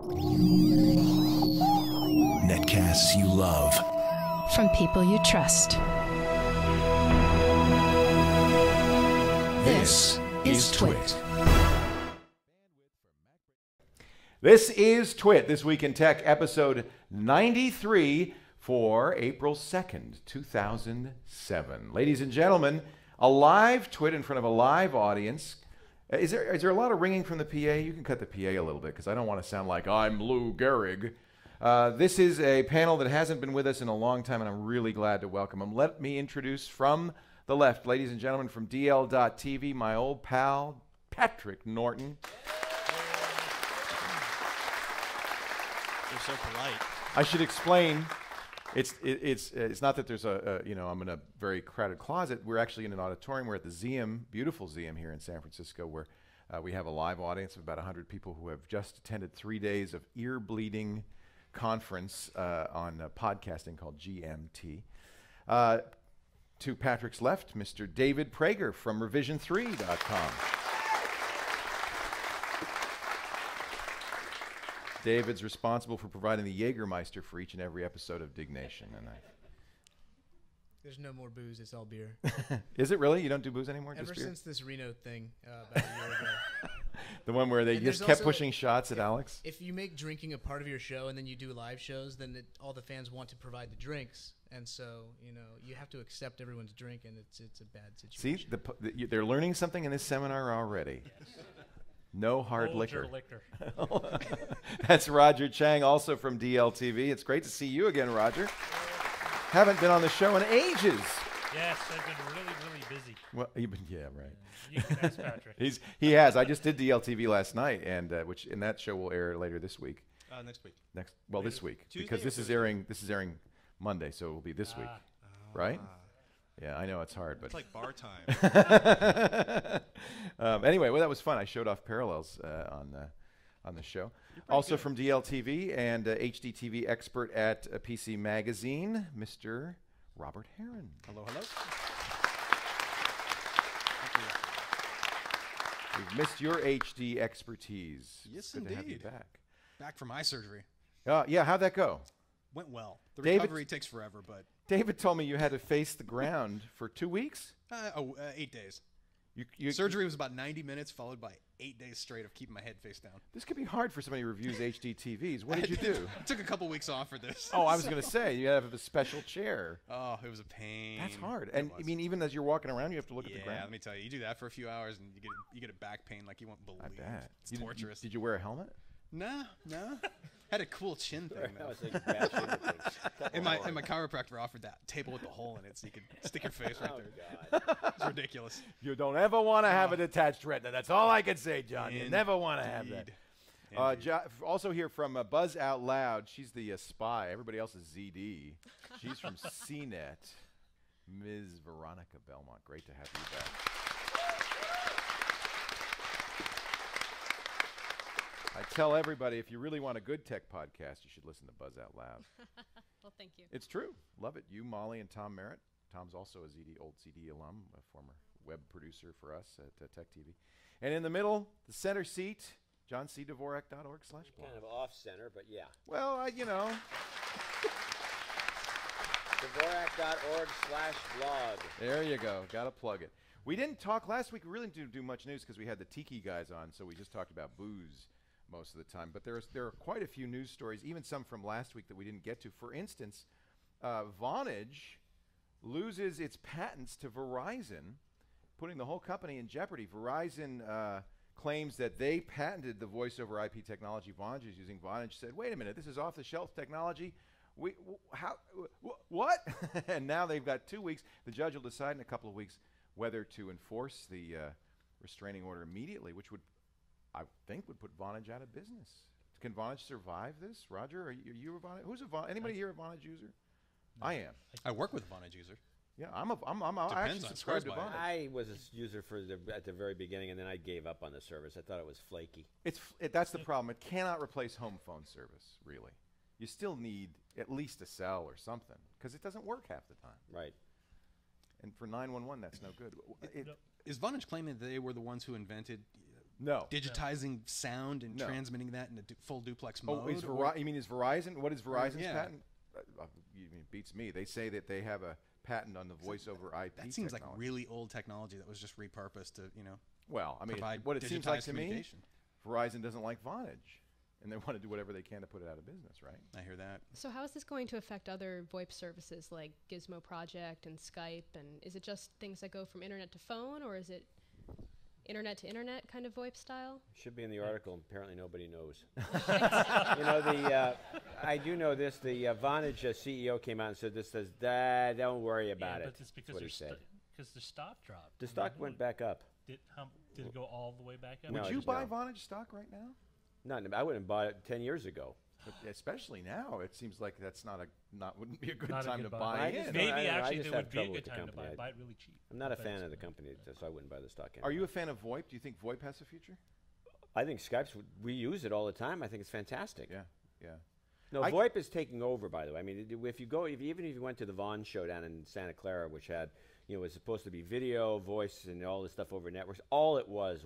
Netcasts you love. From people you trust. This is TWiT. This is TWiT, This Week in Tech, episode 93 for April 2nd, 2007. Ladies and gentlemen, a live TWiT in front of a live audience. Is there a lot of ringing from the PA? You can cut the PA a little bit because I don't want to sound like I'm Lou Gehrig. This is a panel that hasn't been with us in a long time, and I'm really glad to welcome them. Let me introduce from the left, ladies and gentlemen, from DL.TV, my old pal, Patrick Norton. You're so polite. I should explain. It's not that there's I'm in a very crowded closet. We're actually in an auditorium. We're at the ZM, beautiful ZM here in San Francisco, where we have a live audience of about 100 people who have just attended 3 days of ear-bleeding conference on podcasting called GMT. To Patrick's left, Mr. David Prager from revision3.com. David's responsible for providing the Jägermeister for each and every episode of Dignation. And There's no more booze, it's all beer. Is it really? You don't do booze anymore? Ever just beer? since this Reno thing about a year ago. The one where they And just there's kept also, pushing shots at Alex? If you make drinking a part of your show and then you do live shows, then all the fans want to provide the drinks. And so, you have to accept everyone's drink, and it's a bad situation. See, they're learning something in this seminar already. Yes. No hard liquor. That's Roger Chang, also from DLTV. It's great to see you again, Roger. Haven't been on the show in ages. Yes, I've been really, really busy. Well, yeah, right. You can ask Patrick. He has. I just did DLTV last night, and that show will air later this week. Next week. This week, Tuesday because this is airing Monday, so it will be this week, right? Yeah, I know it's hard, but it's like bar time. Anyway, well, that was fun. I showed off parallels on the show. Also good. From DLTV and HDTV expert at PC Magazine, Mr. Robert Heron. Hello. We've missed your HD expertise. Yes, good indeed. To have you back. Back from eye surgery. Yeah, how'd that go? Went well. The recovery takes forever, but David told me you had to face the ground for 2 weeks. 8 days. You surgery was about 90 minutes, followed by 8 days straight of keeping my head face down. This could be hard for somebody who reviews HD TVs. What did you do? I took a couple weeks off for this. Oh, I was going to say, you have a special chair. Oh, it was a pain. That's hard. And I mean, even as you're walking around, you have to look at the ground. Yeah, let me tell you. You do that for a few hours, and you get a back pain like you won't believe. I bet. It's torturous. Did you wear a helmet? No. Had a cool chin thing, though. That was like and my chiropractor offered that table with the hole in it so you could stick your face right there. God. It's ridiculous. You don't ever want to have a detached retina. That's all I can say, John. You never want to have that. Also here from Buzz Out Loud, she's the spy. Everybody else is ZD. She's from CNET, Ms. Veronica Belmont. Great to have you back. I tell everybody, if you really want a good tech podcast, you should listen to Buzz Out Loud. Well, thank you. It's true. Love it. You, Molly, and Tom Merritt. Tom's also a old ZD alum, a former web producer for us at Tech TV. And in the middle, the center seat, johncdvorak.org/blog. Kind of off-center, but yeah. Well, Dvorak.org/blog. There you go. Got to plug it. We didn't talk last week. We really didn't do much news because we had the Tiki guys on, so we just talked about booze most of the time. But there are quite a few news stories, even some from last week that we didn't get to. For instance, Vonage loses its patents to Verizon, putting the whole company in jeopardy. Verizon claims that they patented the voice over IP technology Vonage is using. Vonage said, wait a minute, this is off-the-shelf technology. What? And now they've got 2 weeks. The judge will decide in a couple of weeks whether to enforce the restraining order immediately, which I think would put Vonage out of business. Can Vonage survive this? Roger, are you a Vonage? Anybody here a Vonage user? No. I am. I work with a Vonage user. Yeah, I actually subscribe to Vonage. I was a user at the very beginning, and then I gave up on the service. I thought it was flaky. That's the problem. It cannot replace home phone service, really. You still need at least a cell or something, because it doesn't work half the time. Right. And for 911, that's no good. Is Vonage claiming that they were the ones who invented No. digitizing sound and No. transmitting that in a full duplex mode? Oh, you mean is Verizon? What is Verizon's patent? You mean, beats me. They say that they have a patent on the voice over IP. That seems like technology. really old technology that was just repurposed to, Well, I mean, provide what it seems like digitized to me, communication. Verizon doesn't like Vonage, and they want to do whatever they can to put it out of business, right? I hear that. So how is this going to affect other VoIP services like Gizmo Project and Skype? And is it just things that go from internet to phone, or is it internet to internet kind of VoIP style? Should be in the article. Apparently, nobody knows. I do know this. The Vonage CEO came out and said this. Says, "Don't worry about yeah, it." but it's because That's what he said. because the stock dropped. The stock went back up. Did it go all the way back up? No, Would it you just buy no. Vonage stock right now? I wouldn't have bought it 10 years ago. But especially now, it seems like that's wouldn't be a good Not a time good to buy. buy I in. just- Maybe I don't know, I actually just there have would be a trouble good with the time to buy company. it. Buy it really cheap. I'm not a But fan it's- of the company, so I wouldn't buy the stock anymore. Are you a fan of VoIP? Do you think VoIP has a future? I think Skype's. We use it all the time. I think it's fantastic. Yeah, yeah. No, I- VoIP is taking over. By the way, I mean, if you go, even if you went to the Vonage show down in Santa Clara, which had, was supposed to be video, voice, and all this stuff over networks, all it was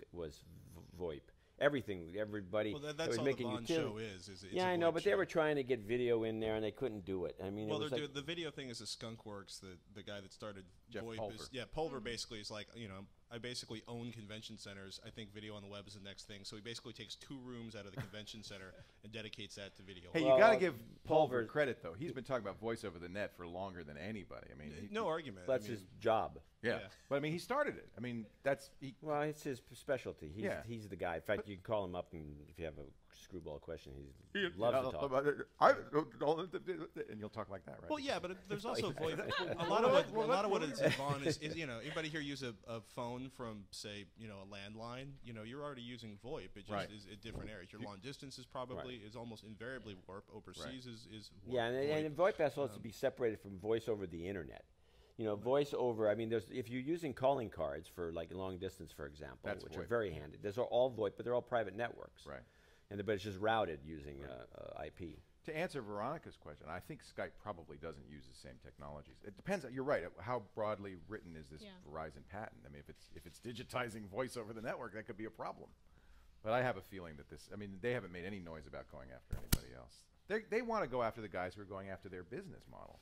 VoIP. Everything, everybody. Well, that that's was all the making Vonage utility. show is it's Yeah, a I know, VoIP but they show. were trying to get video in there and they couldn't do it. I mean, Well, it was like, the video thing is a skunkworks. The guy that started Jeff VoIP Pulver. is Pulver basically is like I basically own convention centers. I think video on the web is the next thing. So he basically takes 2 rooms out of the convention center and dedicates that to video. Hey, Well, you got to give Pulver Pulver- credit though. He's been talking about voice over the net for longer than anybody. I mean, No argument. that's I mean, his job. yeah. Yeah. But I mean, he started it. I mean, Well, it's his specialty. He's the guy. In fact, you can call him up, and if you have a screwball question, he loves to talk. And you'll talk like that, right? Well, yeah, but there's also VoIP. A lot of what it's on is anybody here use a phone from say a landline? You're already using VoIP. It just Right. is at different areas. Your long distance is probably is almost invariably warp. Overseas is warp. Yeah, and VoIP has to be separated from voice over the internet. Voice over. I mean, if you're using calling cards for like long distance, for example, That's which are VoIP. very handy. Those are all VoIP, but they're all private networks. Right. But it's just routed using IP. To answer Veronica's question, I think Skype probably doesn't use the same technologies. It depends. You're right. How broadly written is this Yeah. Verizon patent? I mean, if it's digitizing voice over the network, that could be a problem. But I have a feeling that they haven't made any noise about going after anybody else. They want to go after the guys who are going after their business model.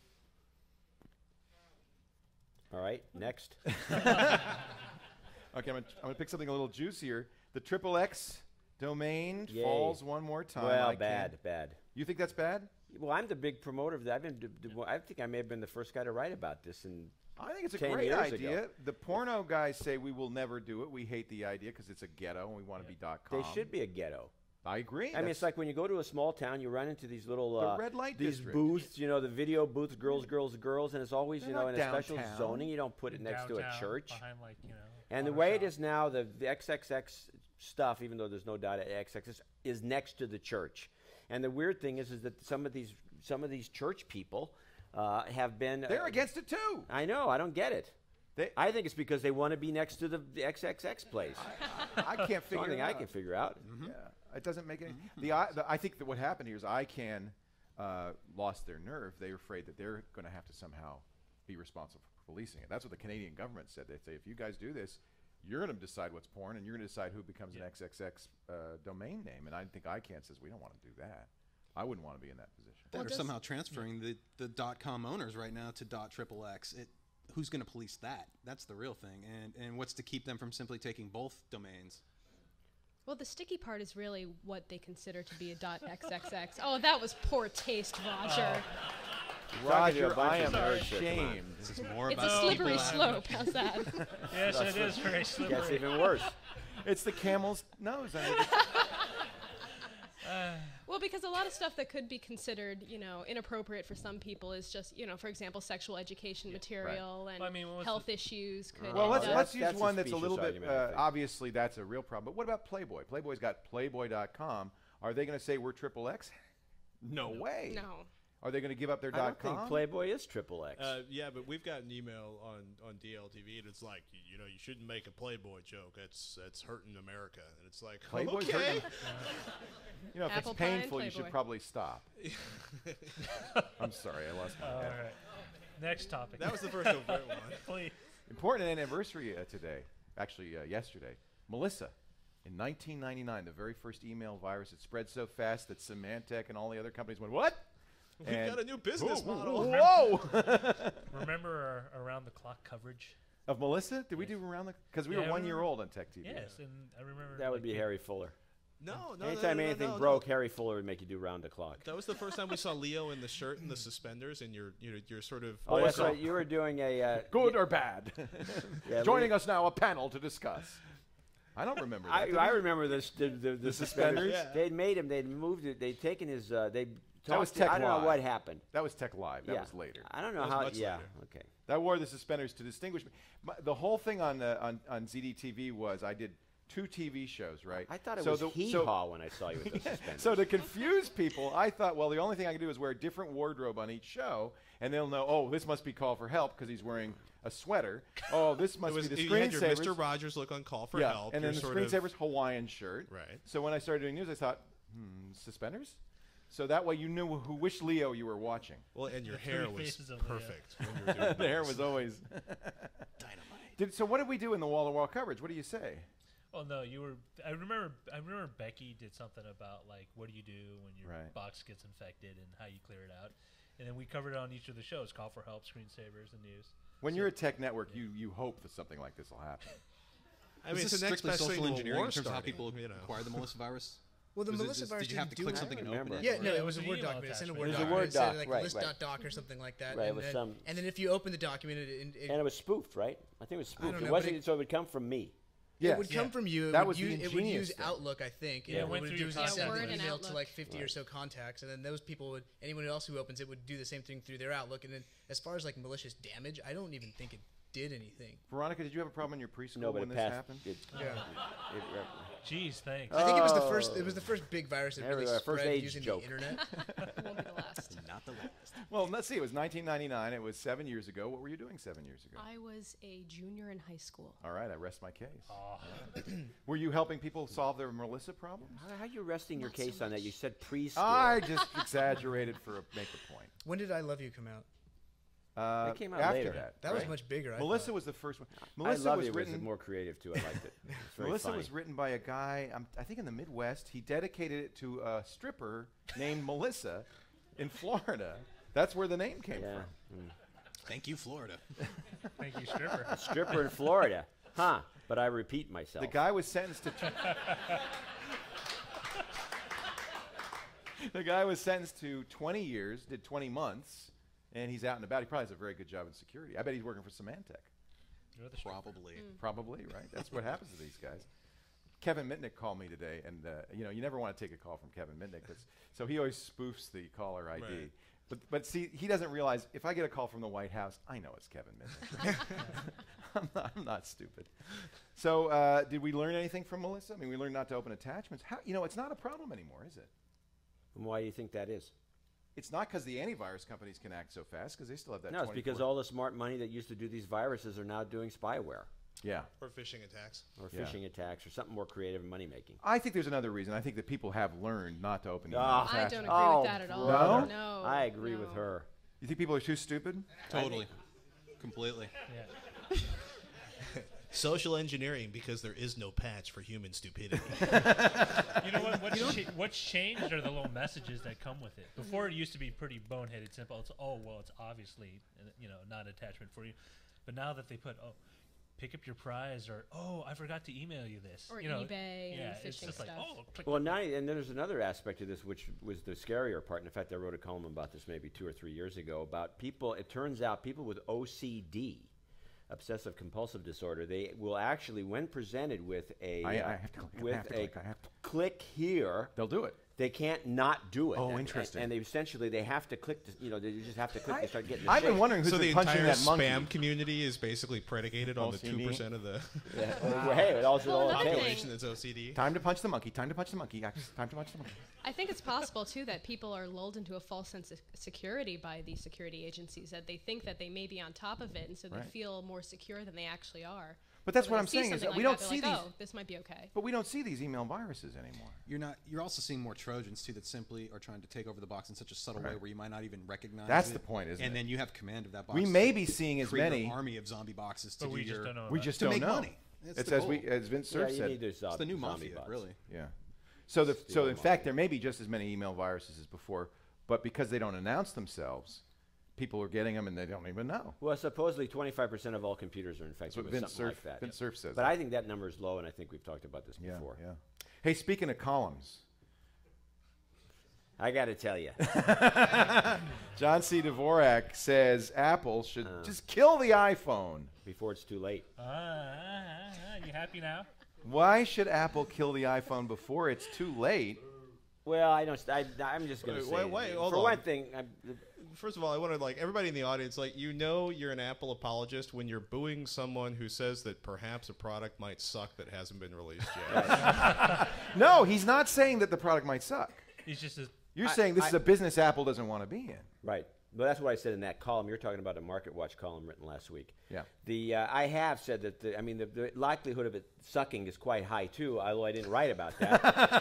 All right, next. Okay, I'm gonna pick something a little juicier. The XXX domain Yay. falls one more time. Well, ICANN. bad. You think that's bad? Well, I'm the big promoter of that. I think I may have been the first guy to write about this. I think it's a 10 great years idea. ago. The porno guys say we will never do it. We hate the idea because it's a ghetto and we want to be .com. They should be a ghetto. I agree. I mean, it's like when you go to a small town, you run into these little The red light these district. booths, the video booths, girls, and it's always, They're in not a special downtown. zoning. You don't put it next to a Downtown, church. behind And the auto way it shop. is now, the XXX stuff, even though there's no data XXX, is next to the church. And the weird thing is that some of these church people have been. They're against it too. I know. I don't get it. I think it's because they want to be next to the XXX place. I can't It's the figure only it thing out. I can figure out. Yeah, it doesn't make any. I think that what happened here is ICANN lost their nerve. They were afraid that they're going to have to somehow be responsible for policing it. That's what the Canadian government said. They say if you guys do this, you're going to decide what's porn, and you're going to decide who becomes an XXX domain name. And I think ICANN says we don't want to do that. I wouldn't want to be in that position. That are somehow transferring the .com owners right now to .XXX. Who's going to police that? That's the real thing. And what's to keep them from simply taking both domains? Well, the sticky part is really what they consider to be a .xxx. Oh, that was poor taste, Roger. Roger, bunch I of am nerds here, come on. ashamed. This is more It's about a slippery people slope. How's that? Yes, it is very slippery. Gets even worse. It's the camel's nose. I mean, Well, because a lot of stuff that could be considered, inappropriate for some people is just, for example, sexual education material and Well, I mean, what's health issues could. well, end up- let's use that's a one that's a little specious bit. argument, I think. Obviously, that's a real problem. But what about Playboy? Playboy's got Playboy.com. Are they going to say we're XXX? No way. No. Are they going to give up their I don't .com? think Playboy is XXX. Yeah, but we've got an email on DLTV, and it's like, you shouldn't make a Playboy joke. That's hurting America. And it's like, Playboy's okay. hurting- if Apple it's pie and painful, you should Playboy. probably stop. I'm sorry, I lost my All head. right. Next topic. That was the first overt one. Please. Important anniversary today. Actually, yesterday. Melissa In 1999, the very first email virus, it spread so fast that Symantec and all the other companies went, what? We've got a new business model. Whoa! Remember our around-the-clock coverage? Of Melissa? Did we do around the... Because we were 1 year old on Tech TV. Yes, and I remember... That would be Harry Fuller. No. Anytime anything broke, Harry Fuller would make you do round the clock. That was the first time we saw Leo in the shirt and the suspenders, and you're sort of. Oh, that's right. You were doing a good or bad. Yeah, Joining us now, a panel to discuss. I don't remember that. I remember this. The suspenders? Yeah. They'd made him. They'd moved it. They'd taken his. They. That was Tech I don't Live. know what happened. That was Tech Live. That Yeah. was later. I don't know That was how. much Yeah. later. Okay. That wore the suspenders to distinguish me. The whole thing on ZDTV was I did 2 TV shows, right? I thought it was hee-haw when I saw you with the suspenders. So to confuse people, I thought, well, the only thing I can do is wear a different wardrobe on each show, and they'll know, oh, this must be Call for Help because he's wearing a sweater. Oh, this must be the you had your Screensavers. Mr. Rogers look on Call for Yeah, Help. and then You're the sort of- Screensavers Hawaiian shirt. Right. So when I started doing news, I thought, suspenders? So that way you knew which Leo you were watching. Well, and your The hair three was faces of Leo. perfect. When you were doing The hair those. was always... dynamite. So what did we do in the wall-to-wall coverage? What do you say? Well, no, you were. I remember Becky did something about like what do you do when your Right. box gets infected and how you clear it out, and then we covered it on each of the shows: Call for Help, Screensavers, and News. When you're a tech network, you hope that something like this will happen. I mean, Is it's this the next strictly best thing social to a engineering war in terms of how starting, people you know. acquire the Melissa virus? Well, the Was it Melissa just- virus did you have to didn't click do something and remember. open it? Yeah, no, Yeah, it was a an Word email document. It's in a attachment. Word It was a document. Word It said doc, like right, list.doc or something like that. Right, it and, was then, some- and then if you open the document, And it was spoofed, right? I think it was spoofed. don't It know, wasn't. but it- so it would come from me. Yes. it would come from you. That It was would the use, it would ingenious use thing. Outlook, I think. Yeah, it and went what through it would do your is contacts. send Word an and email to Outlook. like 50 or so contacts, and then those people would, anyone else who opens it would do the same thing through their Outlook. And then as far as like malicious damage, I don't even think it did anything. Veronica, did you have a problem in your preschool No, but when it this passed. happened? Jeez, thanks. I think it was the first. It was the first big virus that There we really go, first spread age using joke. the internet. Won't be the last. Not the last. Well, let's see. It was 1999. It was 7 years ago. What were you doing 7 years ago? I was a junior in high school. All right, I rest my case. Aw. Were you helping people solve their Melissa problems? How are you resting your Not so case on that? You much. said preschool. I just exaggerated make a point. When did I Love You come out? That came out after later. that. That was right? much bigger. I Melissa thought. was the first one. I Melissa love was it. written. Was more creative too. I liked it. It's very Melissa funny. was written by a guy, I think in the Midwest. He dedicated it to a stripper named Melissa in Florida. That's where the name came Yeah. from. Thank you, Florida. Thank you, stripper. Stripper in Florida. Huh. But I repeat myself. The guy was sentenced to. The guy was sentenced to 20 years, did 20 months, and he's out and about. He probably has a very good job in security. I bet he's working for Symantec. You're the stripper. Probably. Probably, right? That's what happens to these guys. Kevin Mitnick called me today, and you never want to take a call from Kevin Mitnick, so he always spoofs the caller ID. Right. But see, he doesn't realize if I get a call from the White House, I know it's Kevin Mitnick. I'm not stupid. So did we learn anything from Melissa? I mean, we learned not to open attachments. How, it's not a problem anymore, is it? And why do you think that is? It's not because the antivirus companies can act so fast, because they still have that. No, it's because all the smart money that used to do these viruses are now doing spyware Yeah. Or phishing attacks. or Yeah. phishing attacks or something more creative and money making. I think there's another reason. I think that people have learned not to open email Ah. I attachments. don't agree Oh, with that at all. brother. No. I agree with no. her. You think people are too stupid? Totally. Completely. Yeah. Social engineering because there is no patch for human stupidity. You know what? What's changed are the little messages that come with it. Before it used to be pretty boneheaded, simple. It's it's obviously not an attachment for you. But now that they put pick up your prize or I forgot to email you this Or eBay and yeah, it's phishing just like stuff. click. Well, now and there's another aspect of this, which was the scarier part. And in fact, I wrote a column about this maybe 2 or 3 years ago about people. It turns out people with OCD, obsessive compulsive disorder, they will actually, when presented with a I have to click. I have to. click here, They'll do it. they can't not do it. Oh, And- interesting. And they essentially they have to click. They just have to click. They start getting. I've been shape. wondering who's So the been punching entire that monkey. spam community is basically predicated on the OCD. 2% of the Yeah. Well, hey, it also Well, all it another takes. thing- population that's OCD. Time to punch the monkey. Time to punch the monkey. Time to punch the monkey. I think it's possible, too, that people are lulled into a false sense of security by these security agencies, that they think that they may be on top of it, and so they Right. feel more secure than they actually are. But that's So what when I'm they see saying is something that we like don't that, see they're these. like, this might be okay. But we don't see these email viruses anymore. You're also seeing more Trojans too that simply are trying to take over the box in such a subtle way Right. where you might not even recognize That's it. the point, isn't and it? then you have command of that box. We to may be seeing as create many. an army of zombie boxes to But do we just your don't know. We about just to don't make know. money. It's as Vince Cerf you said. need those, It's the new zombie mafia, bots. really. Yeah. So in mafia. fact, there may be just as many email viruses as before, but because they don't announce themselves, people are getting them and they don't even know. Well, supposedly 25% of all computers are infected That's what with Vince something Cerf, like that. Vince Cerf says. But I think that number is low, and I think we've talked about this yeah, before. yeah. Hey, speaking of columns, I got to tell you. John C. Dvorak says Apple should just kill the iPhone. Before it's too late. You happy now? Why should Apple kill the iPhone before it's too late? Well, I'm just going to say, wait, hold for on. one thing, First of all, I want to everybody in the audience, you're an Apple apologist when you're booing someone who says that perhaps a product might suck that hasn't been released yet. No, he's not saying that the product might suck. He's just a You're saying this is a business Apple doesn't want to be in. right. Well, that's what I said in that column. You're talking about a Market Watch column written last week. Yeah. I have said that the likelihood of it sucking is quite high too, although I didn't write about that.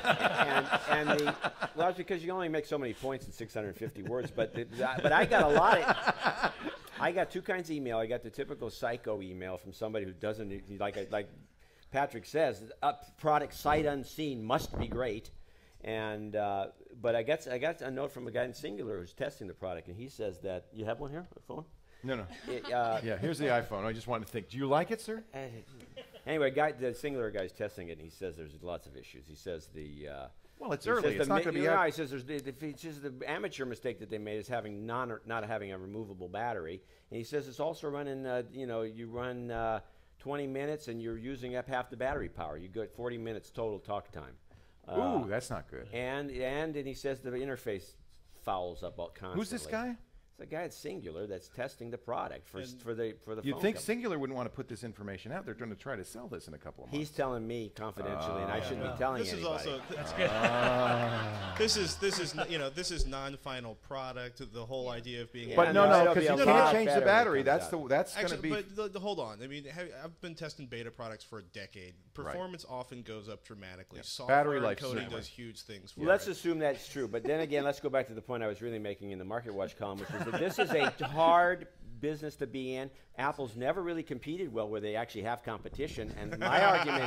Well, it's because you only make so many points in 650 words. But I got a lot of. I got two kinds of email. I got the typical psycho email from somebody who doesn't like Patrick says, product sight unseen must be great. And but I got a note from a guy in Singular who's testing the product, and he says that you have one here, a phone. No. Yeah, here's the iPhone. I just wanted to think. Do you like it, sir? Anyway, the Singular guy's testing it, and he says there's lots of issues. He says Well, it's early. It's not going to be out. He says the amateur mistake that they made is not having a removable battery, and he says it's also running. You run 20 minutes, and you're using up half the battery power. You get 40 minutes total talk time. Ooh, that's not good. And he says the interface fouls up constantly. Who's this guy? It's a guy at Singular that's testing the product for the phone You'd think company. Singular wouldn't want to put this information out. They're going to try to sell this in a couple of months. He's telling me confidentially, and I shouldn't be telling This is anybody. also that's good. this is non-final product. The whole idea of being But no, it'll because be you a can't lot change the better battery. when it comes That's Actually, going to be. but hold on. I mean, I've been testing beta products for a decade. Performance often goes up dramatically. Software Battery life is encoding the does huge things for Well, let's it. assume that's true. But then again, let's go back to the point I was really making in the Market Watch column, which is that this is a hard business to be in. Apple's never really competed well where they actually have competition. And my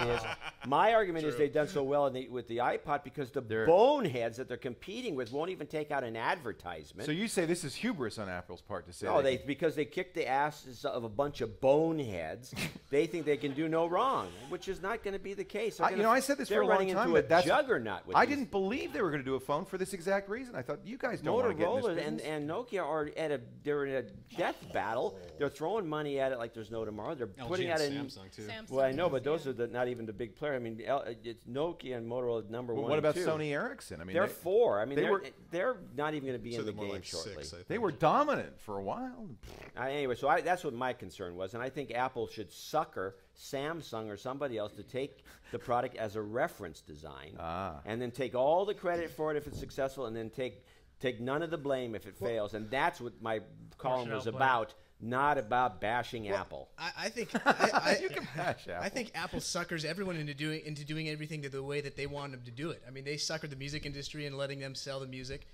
argument is they've done so well with the iPod because the boneheads that they're competing with won't even take out an advertisement. So you say this is hubris on Apple's part to say? No, because they kicked the asses of a bunch of boneheads. They think they can do no wrong, which is not going to be the case. I said this for a long time. They're running into a juggernaut. I didn't believe they were going to do a phone for this exact reason. I thought you guys don't want to get in this Motorola business. and Nokia are they're in a death battle. They're throwing money at it like there's no tomorrow. They're LG putting and out a Samsung too. well, I know, but those are not even the big player. I mean, it's Nokia and Motorola number one. What about and two. Sony Ericsson? I mean, They're four. I mean, they were- they're not even going to be So in the they're more game like shortly. 6, I think. they were dominant for a while. Anyway, so that's what my concern was, and I think Apple should sucker Samsung or somebody else to take the product as a reference design, and then take all the credit for it if it's successful, and then take none of the blame if it fails. And that's what my column was blame. about, not about bashing Apple. I think You can bash Apple. I think Apple suckers everyone into doing everything the way that they want them to do it. I mean, they suckered the music industry and letting them sell the music.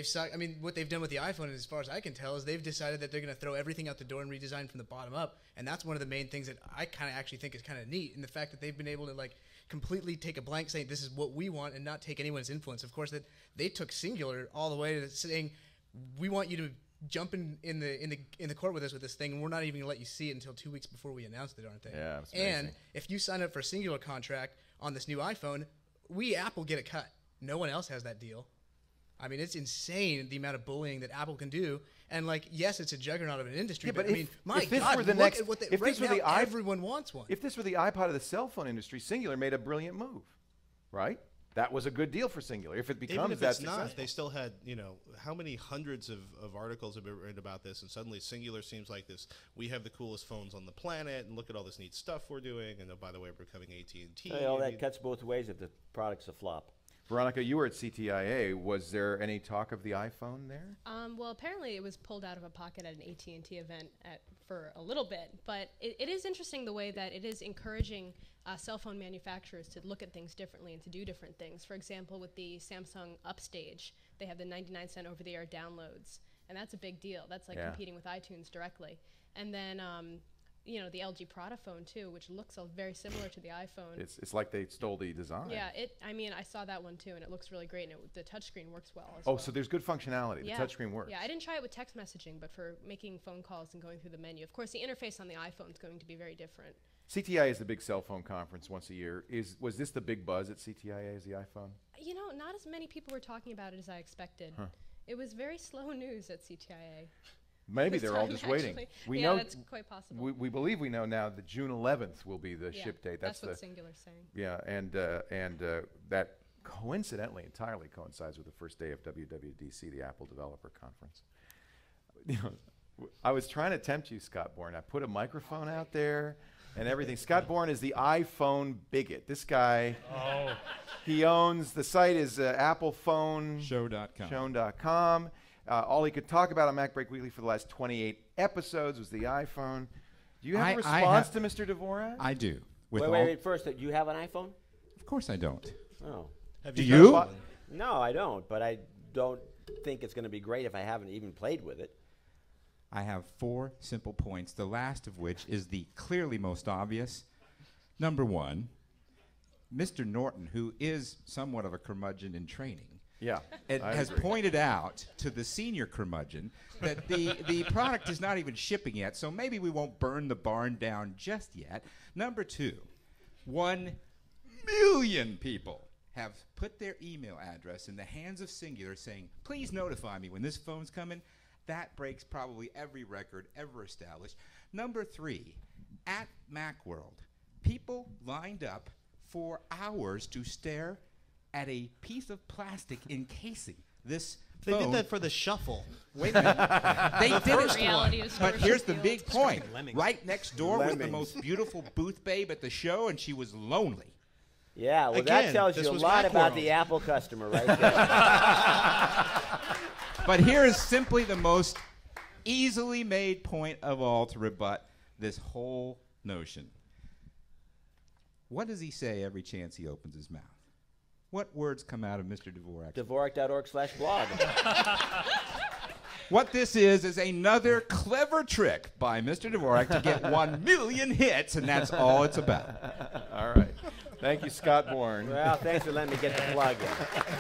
What they've done with the iPhone, as far as I can tell, is they've decided that they're going to throw everything out the door and redesign from the bottom up. And that's one of the main things that I kind of actually think is kind of neat. And the fact that they've been able to completely take a blank saying this is what we want and not take anyone's influence. Of course, that they took Singular all the way to saying we want you to jump in the court with us with this thing, and we're not even going to let you see it until 2 weeks before we announce the darn thing. Yeah, that's and amazing. if you sign up for a Singular contract on this new iPhone, we Apple get a cut. No one else has that deal. I mean, it's insane the amount of bullying that Apple can do. And yes, it's a juggernaut of an industry. Yeah, but I mean, my if this God, were the look next, at what if right this were now, the everyone wants one. If this were the iPod of the cell phone industry, Singular made a brilliant move, right? That was a good deal for Singular. If it becomes Even if that it's not, successful. they still had, how many hundreds of articles have been written about this, and suddenly Singular seems like this, we have the coolest phones on the planet, and look at all this neat stuff we're doing, and oh, by the way, we're becoming AT&T. Well, that cuts both ways if the product's a flop. Veronica, you were at CTIA. Was there any talk of the iPhone there? Well, apparently it was pulled out of a pocket at an AT&T event for a little bit, but it is interesting the way that it is encouraging cell phone manufacturers to look at things differently and to do different things. For example, with the Samsung Upstage, they have the 99-cent over-the-air downloads, and that's a big deal. That's competing with iTunes directly. And then the LG Prada phone too, which looks very similar to the iPhone. It's like they stole the design. Yeah, I mean, I saw that one too, and it looks really great, and the touchscreen works well as Oh, well. so there's good functionality. Yeah. The touchscreen works. Yeah, I didn't try it with text messaging, but for making phone calls and going through the menu. Of course, the interface on the iPhone is going to be very different. CTIA is the big cell phone conference once a year. Was this the big buzz at CTIA, as the iPhone? Not as many people were talking about it as I expected. Huh. It was very slow news at CTIA. Maybe This they're all time, just waiting. actually. We Yeah, know that's quite possible. we believe we know now that June 11th will be the Yeah, ship date. That's what Singular's saying. Yeah, and that coincidentally entirely coincides with the first day of WWDC, the Apple Developer Conference. I was trying to tempt you, Scott Bourne. I put a microphone out there and everything. Scott Bourne is the iPhone bigot. This guy, he owns, the site is applephone.com. All he could talk about on MacBreak Weekly for the last 28 episodes was the iPhone. Do you have a response to Mr. Dvorak? I do. Wait. First, do you have an iPhone? Of course I don't. Oh. Do you? No, I don't. But I don't think it's going to be great if I haven't even played with it. I have 4 simple points, the last of which is the clearly most obvious. Number 1, Mr. Norton, who is somewhat of a curmudgeon in training, has pointed out to the senior curmudgeon that the product is not even shipping yet, so maybe we won't burn the barn down just yet. Number 2, 1 million people have put their email address in the hands of Singular saying, please notify me when this phone's coming. That breaks probably every record ever established. Number 3, at Macworld, people lined up for hours to stare at a piece of plastic encasing this They phone. did that for the shuffle. Wait a minute. They did it. Reality is But here's the big point. Lemmings. Right next door was the most beautiful booth babe at the show, and she was lonely. Yeah, well, Again, that tells this you a was lot about Macworld. the Apple customer right there. But here is simply the most easily made point of all to rebut this whole notion. What does he say every chance he opens his mouth? What words come out of Mr. Dvorak? Dvorak.org/blog. What this is another clever trick by Mr. Dvorak to get 1 million hits, and that's all it's about. All right. Thank you, Scott Bourne. Well, thanks for letting me get the plug in.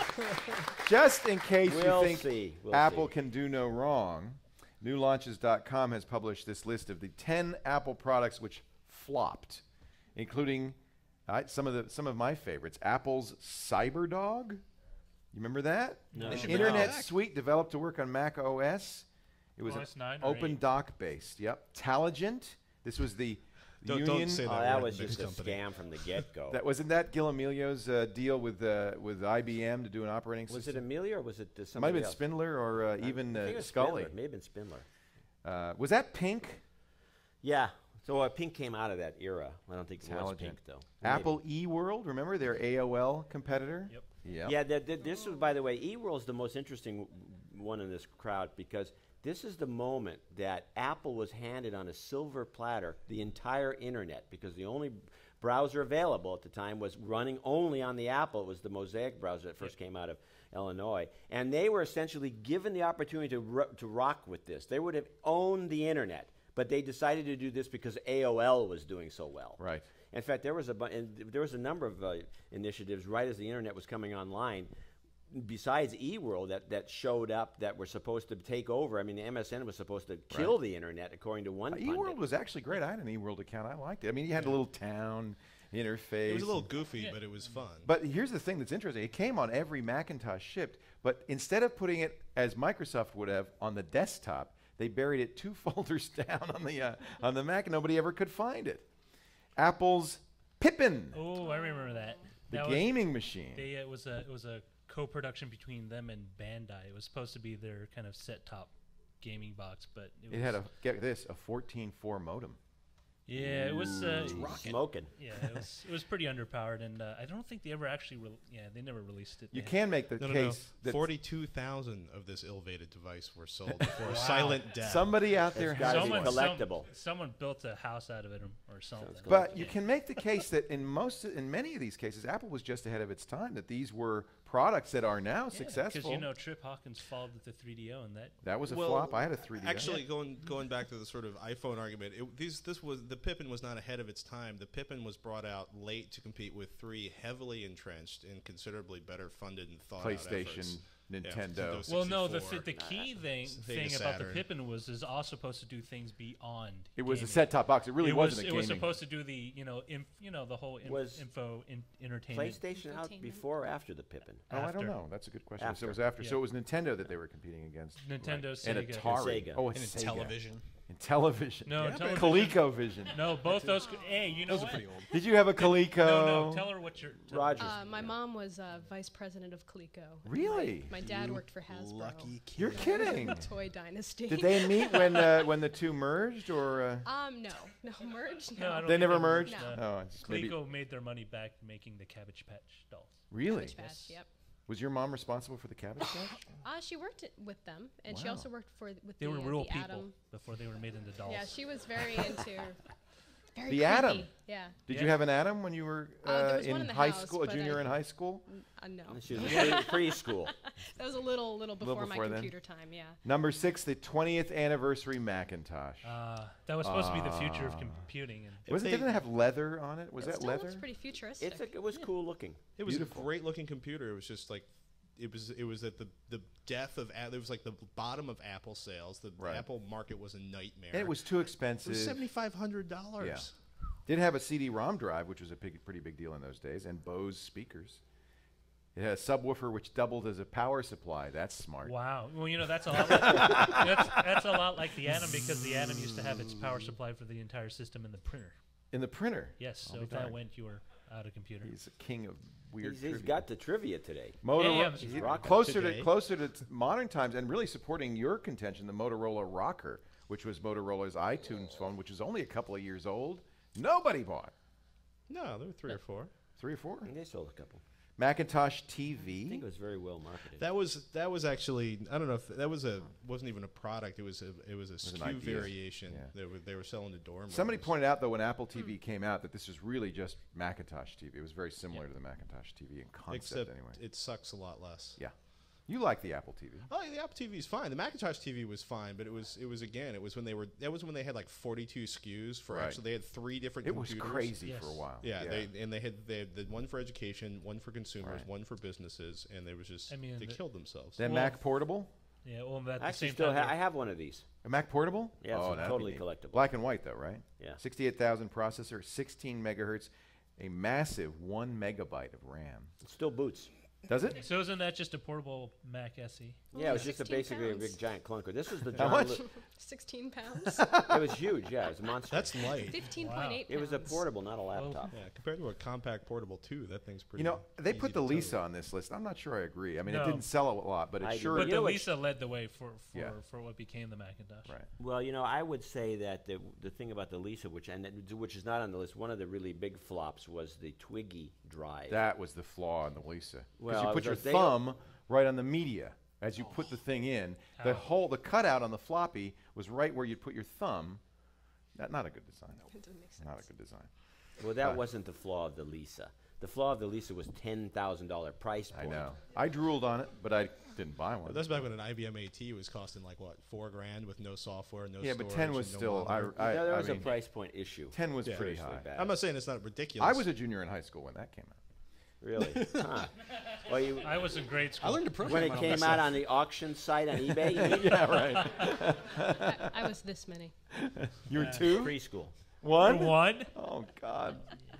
Just in case We'll you think see. We'll Apple see. can do no wrong, newlaunches.com has published this list of the 10 Apple products which flopped, including some of my favorites. Apple's CyberDog. You remember that? No. They should bring Internet that back. Suite developed to work on Mac OS. It was OS 9 or open 8? dock based. Yep. Taligent. This was the Don't union. say Oh, that that word, was big just a company. scam from the get-go. That wasn't that Gil Emilio's deal with IBM to do an operating Was it system. Amelia or was it It might have somebody been else? Spindler or I think even it was Scully. Spindler. May have been Spindler. Was that Pink? Yeah. So Pink came out of that era. I don't think it was Taligent. Pink, though. Maybe. Apple eWorld, remember their AOL competitor? Yep. Yep. Yeah, this was, by the way, eWorld's the most interesting one in this crowd because this is the moment that Apple was handed on a silver platter the entire internet because the only browser available at the time was running only on the Apple. It was the Mosaic browser that first came out of Illinois. And they were essentially given the opportunity to rock with this. They would have owned the internet, but they decided to do this because AOL was doing so well. Right. In fact, there was a number of initiatives right as the internet was coming online, besides eWorld that showed up that were supposed to take over. I mean, the MSN was supposed to kill the internet, according to one pundit. eWorld was actually great. I had an eWorld account. I liked it. I mean, you had a little town interface. It was a little goofy, but it was fun. But here's the thing that's interesting. It came on every Macintosh shipped, but instead of putting it, as Microsoft would have, on the desktop, they buried it 2 folders down on the Mac, and nobody ever could find it. Apple's Pippin, Oh, I remember that. the That gaming machine. it was a co-production between them and Bandai. It was supposed to be their kind of set-top gaming box, but It had get this, a 14.4 modem. yeah, it was Smoking. yeah, it was pretty underpowered, and I don't think they ever actually they never released it. You They- can make the No. case that 42,000 of this ill-fated device were sold before silent death. somebody out there It's has gotta be one. collectible. Someone built a house out of it or something. But you can make the case that in many of these cases, Apple was just ahead of its time, that these were products that are now successful. Because Trip Hawkins followed with the 3DO, and that was a flop. I had a 3DO. Actually, going back to the sort of iPhone argument, the Pippin was not ahead of its time. The Pippin was brought out late to compete with three heavily entrenched and considerably better funded and thought out PlayStation, efforts. Nintendo. Well, no, the key thing about the Saturn. Pippin was is also supposed to do things beyond. It was gaming. a set-top box. It really wasn't a gaming. It was supposed to do the the whole entertainment. PlayStation out before or after the Pippin? Oh, I don't know. That's a good question. After. So it was after. Yeah. So it was Nintendo that they were competing against. Nintendo, and Sega. Atari. And Sega. Oh, And in Sega. television. In television. No, Yeah, television. ColecoVision. No, both those. Hey, you know Those are what? pretty old. Did you have a Coleco? No, tell her what you're. Rogers. My mom was vice president of Coleco. Really? My dad worked for Hasbro. Lucky kid. You're kidding. Toy Dynasty. Did they meet when the two merged, or no merged. No, I No. don't they think never they merged? No. Oh, it's maybe. Coleco made their money back making the Cabbage Patch dolls. Really? Cabbage Patch, yep. Was your mom responsible for the Cabbage Patch? She worked with them, and she Wow. also worked with They the, were real the people Atom. before they were made into dolls. Yeah, she was very into. Very The creepy. Atom? Yeah. Did Yeah. you have an Atom when you were there was one in in the high house, school, a but junior I- in high school? No. She was preschool. That was a little before my before then? computer time. Yeah. Number 6, the 20th anniversary Macintosh. That was supposed to be the future of computing. And Didn't it have leather on it? Was It that still leather? looks pretty futuristic. It was cool looking. It was Beautiful. a great looking computer. It was just like it was at the death of it was like the bottom of Apple sales. The Right. Apple market was a nightmare. And it was too expensive. It was $7,500. Yeah. Did have a CD-ROM drive, which was a pretty big deal in those days, and Bose speakers. It had a subwoofer which doubled as a power supply. That's smart. wow, well, that's a lot. That's a lot like the Atom, because the Atom used to have its power supply for the entire system in the printer. In the printer. Yes, I'll so be if that darned. went, you were out of computer. He's a king of weird He's trivia. got the trivia today. Motorola, he's rocking closer to modern times, and really supporting your contention, the Motorola Rocker, which was Motorola's iTunes phone, which is only a couple of years old. Nobody bought. No, there were 3 or 4. 3 or 4. I think they sold a couple. Macintosh I think TV. it was very well marketed. That was actually, I don't know if that wasn't even a product. It was a an SKU idea. variation Yeah. that they were selling to dorm Somebody rooms. pointed out, though, when Apple TV came out, that this was really just Macintosh TV. It was very similar to the Macintosh TV in concept, Except anyway. it sucks a lot less. Yeah. You like the Apple TV. Oh, the Apple TV is fine. The Macintosh TV was fine, but it was when they had like 42 SKUs for Right. actually they had 3 different It was computers. crazy Yes. for a while. Yeah, they had the one for education, one for consumers, Right. one for businesses, and they was just they killed themselves. Then Well, Mac Portable. Yeah, well, at I the actually same still time, I have one of these. A Mac Portable? Yeah, it's that'd totally be neat. collectible. Black and white, though, right? Yeah. 68,000 processor, 16 megahertz, a massive 1 megabyte of RAM. It still boots. Does it? So isn't that just a portable Mac SE? Yeah, it was just 16 basically a pounds. big giant clunker. This was the How John. much? 16 pounds. It was huge. Yeah, it was a monster. That's light. 15.8 pounds. It was a portable, not a laptop. Yeah, compared to a compact portable 2, that thing's pretty. You know, they easy put to the tote. Lisa on this list. I'm not sure I agree. I mean, it No. didn't sell a lot, but it I sure. But You know the what- Lisa led the way for Yeah. what became the Macintosh. Right. Well, I would say that the thing about the Lisa, which is not on the list, one of the really big flops was the Twiggy drive. That was the flaw in the Lisa. Because Well, you it put was your a- they- thumb right on the media as you put the thing in. The Ow. the cutout on the floppy was right where you'd put your thumb. Not a good design. It doesn't make sense. Not a good design. Well, that wasn't the flaw of the Lisa. The flaw of the Lisa was $10,000 price point. I know. I drooled on it, but I didn't buy one. That's back when an IBM AT was costing like what, $4,000 with no software, no Yeah, storage. but 10 was and no still. monitor. There was I mean, a price point issue. 10 was Yeah. pretty Seriously high. bad. I'm not saying it's not ridiculous. I was a junior in high school when that came out. Really? Huh. Well, I was in grade school. I learned to program when it on came this out stuff. on the auction site on eBay, you mean? Yeah, right. I was this many. You were 2? Preschool. 1? One. Oh, God.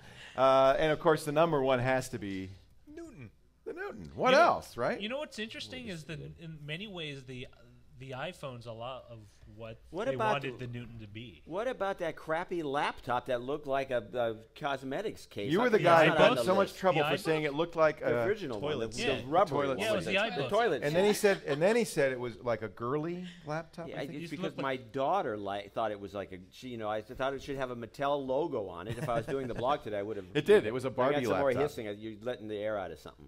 And, of course, the number 1 has to be Newton. the Newton. What You know- else, right? You know what's interesting is that in many ways the iPhone's a lot of what What they about wanted the- the Newton to be. What about that crappy laptop that looked like a cosmetics case? You How were the come guy that's who not got on so the much list? trouble The for iBook? saying it looked like The a original toilets. one, Yeah. the rubber toilet. one. Yeah, it was the iBook. toilet. And then he said, it was like a girly laptop. Yeah, I think. it's used to because look like- my daughter thought it was like I thought it should have a Mattel logo on it. If I was doing the blog today, I would have. It did. It was a I Barbie got some more laptop. hissing. You're letting the air out of something.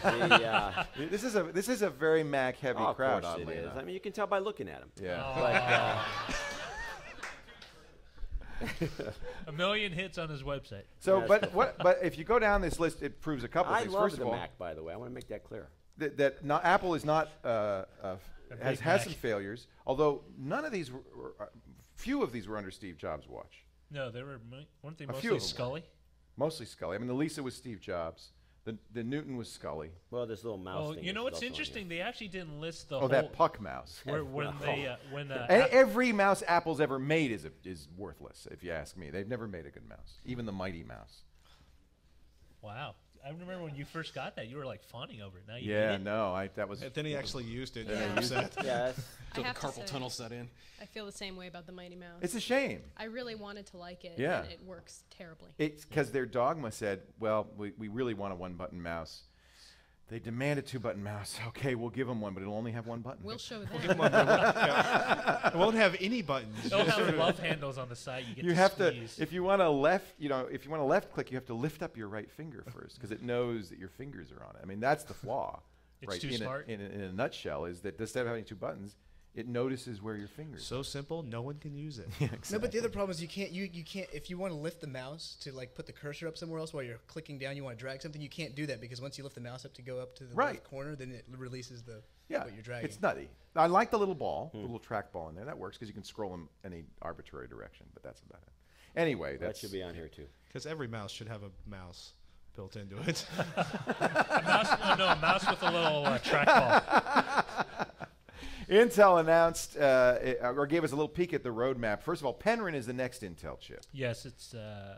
This is a very Mac heavy Of crowd. course it Oddly is. enough. I mean, you can tell by looking at them. Yeah. But, A million hits on his website. So, but if you go down this list, it proves a couple I things. love First the of all, Mac, by the way. I want to make that clear. Apple is not has Mac. some failures. Although none of these, few of these were under Steve Jobs' watch. No, they were weren't they few mostly of them Scully? Mostly Scully. I mean, the Lisa was Steve Jobs. The Newton was Scully. Well, this little mouse Well, thing. you know is what's also on interesting? here. They actually didn't list the Oh, whole. that Puck mouse. When Every mouse Apple's ever made is worthless, if you ask me. They've never made a good mouse, even the Mighty Mouse. Wow, I remember when you first got that, you were like fawning over it. Now you Yeah, hate it? no, that was. And then he actually used it. Yeah. and he upset. Yes. So I the have to carpal say, tunnel set in. I feel the same way about the Mighty Mouse. It's a shame. I really wanted to like it, Yeah. and it works terribly. It's because their dogma said, well, we really want a one-button mouse. They demanded two-button mouse. Okay, we'll give them one, but it'll only have one button. We'll show Give them. him one, it won't have any buttons. They'll have love handles on the side. You get You to have squeeze. to, if you want to if you want to left click, you have to lift up your right finger first because it knows that your fingers are on it. I mean, that's the flaw. It's right? too smart. In a nutshell, is that instead of having two buttons, it notices where your fingers. So simple, no one can use it. Yeah, No, but exactly. the other problem is you can't if you want to lift the mouse to like put the cursor up somewhere else while you're clicking down, you want to drag something, you can't do that because once you lift the mouse up to go up to the Right. left corner, then it releases the Yeah, what you're dragging. it's nutty. I like the little ball, the little track ball in there. That works because you can scroll in any arbitrary direction, but that's about it. Anyway, That that's should be on here, too. Because every mouse should have a mouse built into it. a mouse with a little trackball. Intel announced or gave us a little peek at the roadmap. First of all, Penryn is the next Intel chip, Yes, it's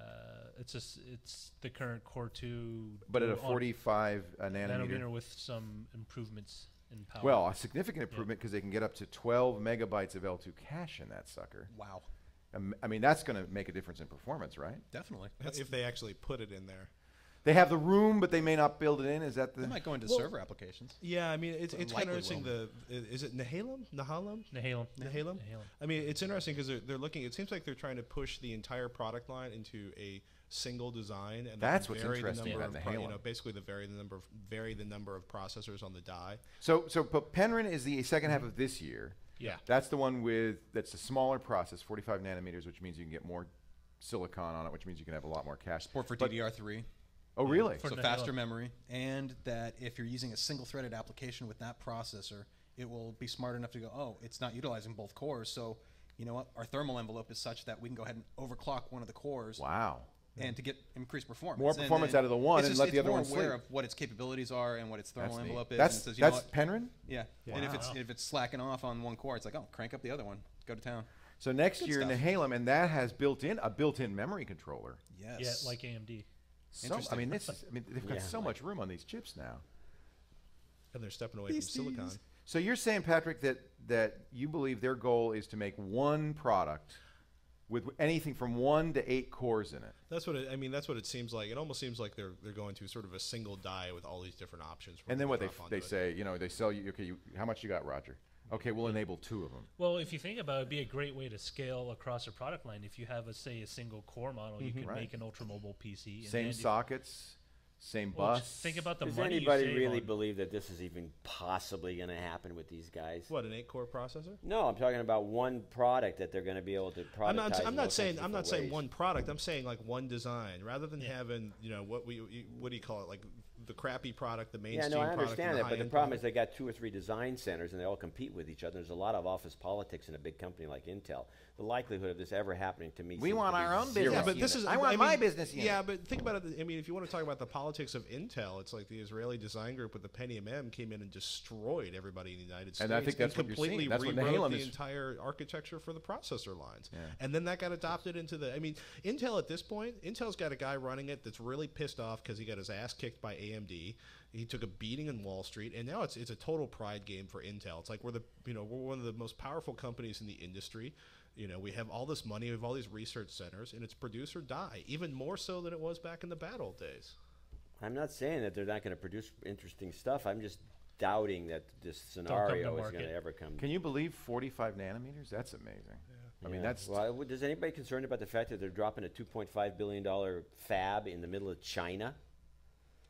the current Core 2, but at a on 45 nanometer. with some improvements in power. Well, a significant improvement because they can get up to 12 megabytes of L2 cache in that sucker. Wow. I mean, that's going to make a difference in performance, right? Definitely. if they actually put it in there. They have the room, but they may not build it in. Is that the? They might go into server applications. Yeah, I mean, it's kind likely of interesting. Is it Nehalem? Nehalem. Nehalem? I mean, it's interesting because they're looking. It seems like they're trying to push the entire product line into a single design, and That's they what's vary interesting the number about of Nehalem. basically vary the number of processors on the die. But Penryn is the second half of this year. Yeah. That's the one that's a smaller process, 45 nanometers, which means you can get more silicon on it, which means you can have a lot more cache. Support for But- DDR3. Oh, really? For So Nehalem. faster memory, and that if you're using a single-threaded application with that processor, it will be smart enough to go, oh, it's not utilizing both cores, so you know what? Our thermal envelope is such that we can go ahead and overclock one of the cores, Wow. and to get increased performance. More performance out of the one it's and just- let the it's other more one aware sleep. of what its capabilities are and what its thermal That's neat. envelope is. That's and says, you know that's what? Penryn. Yeah. And if it's slacking off on one core, it's like, oh, crank up the other one, go to town. So next Good year, stuff. Nehalem, and that has a built-in memory controller. Yes. Yeah, like AMD. So, I mean, they've got Yeah, so like- much room on these chips now. And they're stepping away from silicon. So you're saying, Patrick, that you believe their goal is to make one product with anything from 1 to 8 cores in it. That's what that's what it seems like. It almost seems like they're going to sort of a single die with all these different options. And then what drop onto they it. say, they sell you. Okay, how much you got, Roger? Okay, we'll enable 2 of them. Well, if you think about it, it'd be a great way to scale across a product line. If you have, a single core model, you can Right. make an ultra-mobile PC. Same and sockets, same Well, bus. just think about the Does money anybody you save really on- believe that this is even possibly going to happen with these guys? What, an 8-core processor? No, I'm talking about one product that they're going to be able to productize. I'm not saying ways. one product. I'm saying like one design, rather than having what do you call it, like the crappy product, the Yeah, mainstream no, I product. understand and that, but the high-end problem is product. they got 2 or 3 design centers, and they all compete with each other. There's a lot of office politics in a big company like Intel. The likelihood of this ever happening to me. We seems want to be our own zero. business Yeah, but this unit. is. I want my business unit. Yeah, but think about it. I mean, if you want to talk about the politics of Intel, it's like the Israeli design group with the Pentium M came in and destroyed everybody in the United States. And I think that's what you're completely seeing. That's what rewrote Nehalem the is- entire architecture for the processor lines. Yeah. And then that got adopted into the. I mean, Intel at this point, Intel's got a guy running it that's really pissed off because he got his ass kicked by AMD. He took a beating in Wall Street, and now it's a total pride game for Intel. It's like we're one of the most powerful companies in the industry. We have all this money, we have all these research centers, and it's produce or die, even more so than it was back in the bad old days. I'm not saying that they're not going to produce interesting stuff. I'm just doubting that this come to scenario is market. going to ever come. Can you believe 45 nanometers? That's amazing. I mean, Yeah. that's Well, is anybody concerned about the fact that they're dropping a $2.5 billion fab in the middle of China?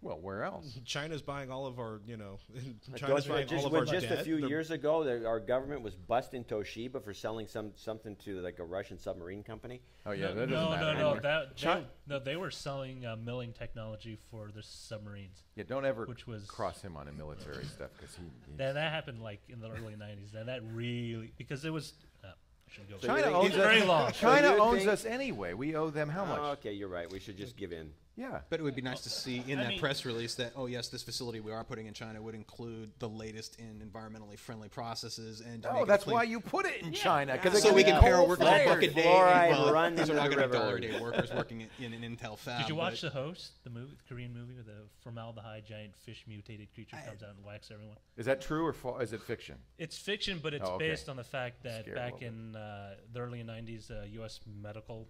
Well, where else? China's buying all of our, Just a debt. few years ago, our government was busting Toshiba for selling something to like a Russian submarine company. Oh yeah, that doesn't No, matter no, anymore. no. They were selling milling technology for the submarines. Yeah, don't ever Which was- cross him on a military stuff because he's That happened like in the early '90s. And that really because it was. I shouldn't go. So China you owns think- us. very long. China So you owns think- us anyway. We owe them how much? Oh, okay, you're right. We should just give in. Yeah. But it would be nice to see in I that mean- press release that, oh yes, this facility we are putting in China would include the latest in environmentally friendly processes. And to Oh, make it that's clean. why you put it in China because So we can pair working on a Flares, buck a day. fluoride Well, run these are into not the going to be river. dollar a day workers working in an Intel fab. Did you watch but The Host, the Korean movie with the formaldehyde giant fish mutated creature comes out and whacks everyone? is that true or is it fiction? It's fiction, but it's Oh, okay. based on the fact that Scared a back little in the early '90s, U.S. medical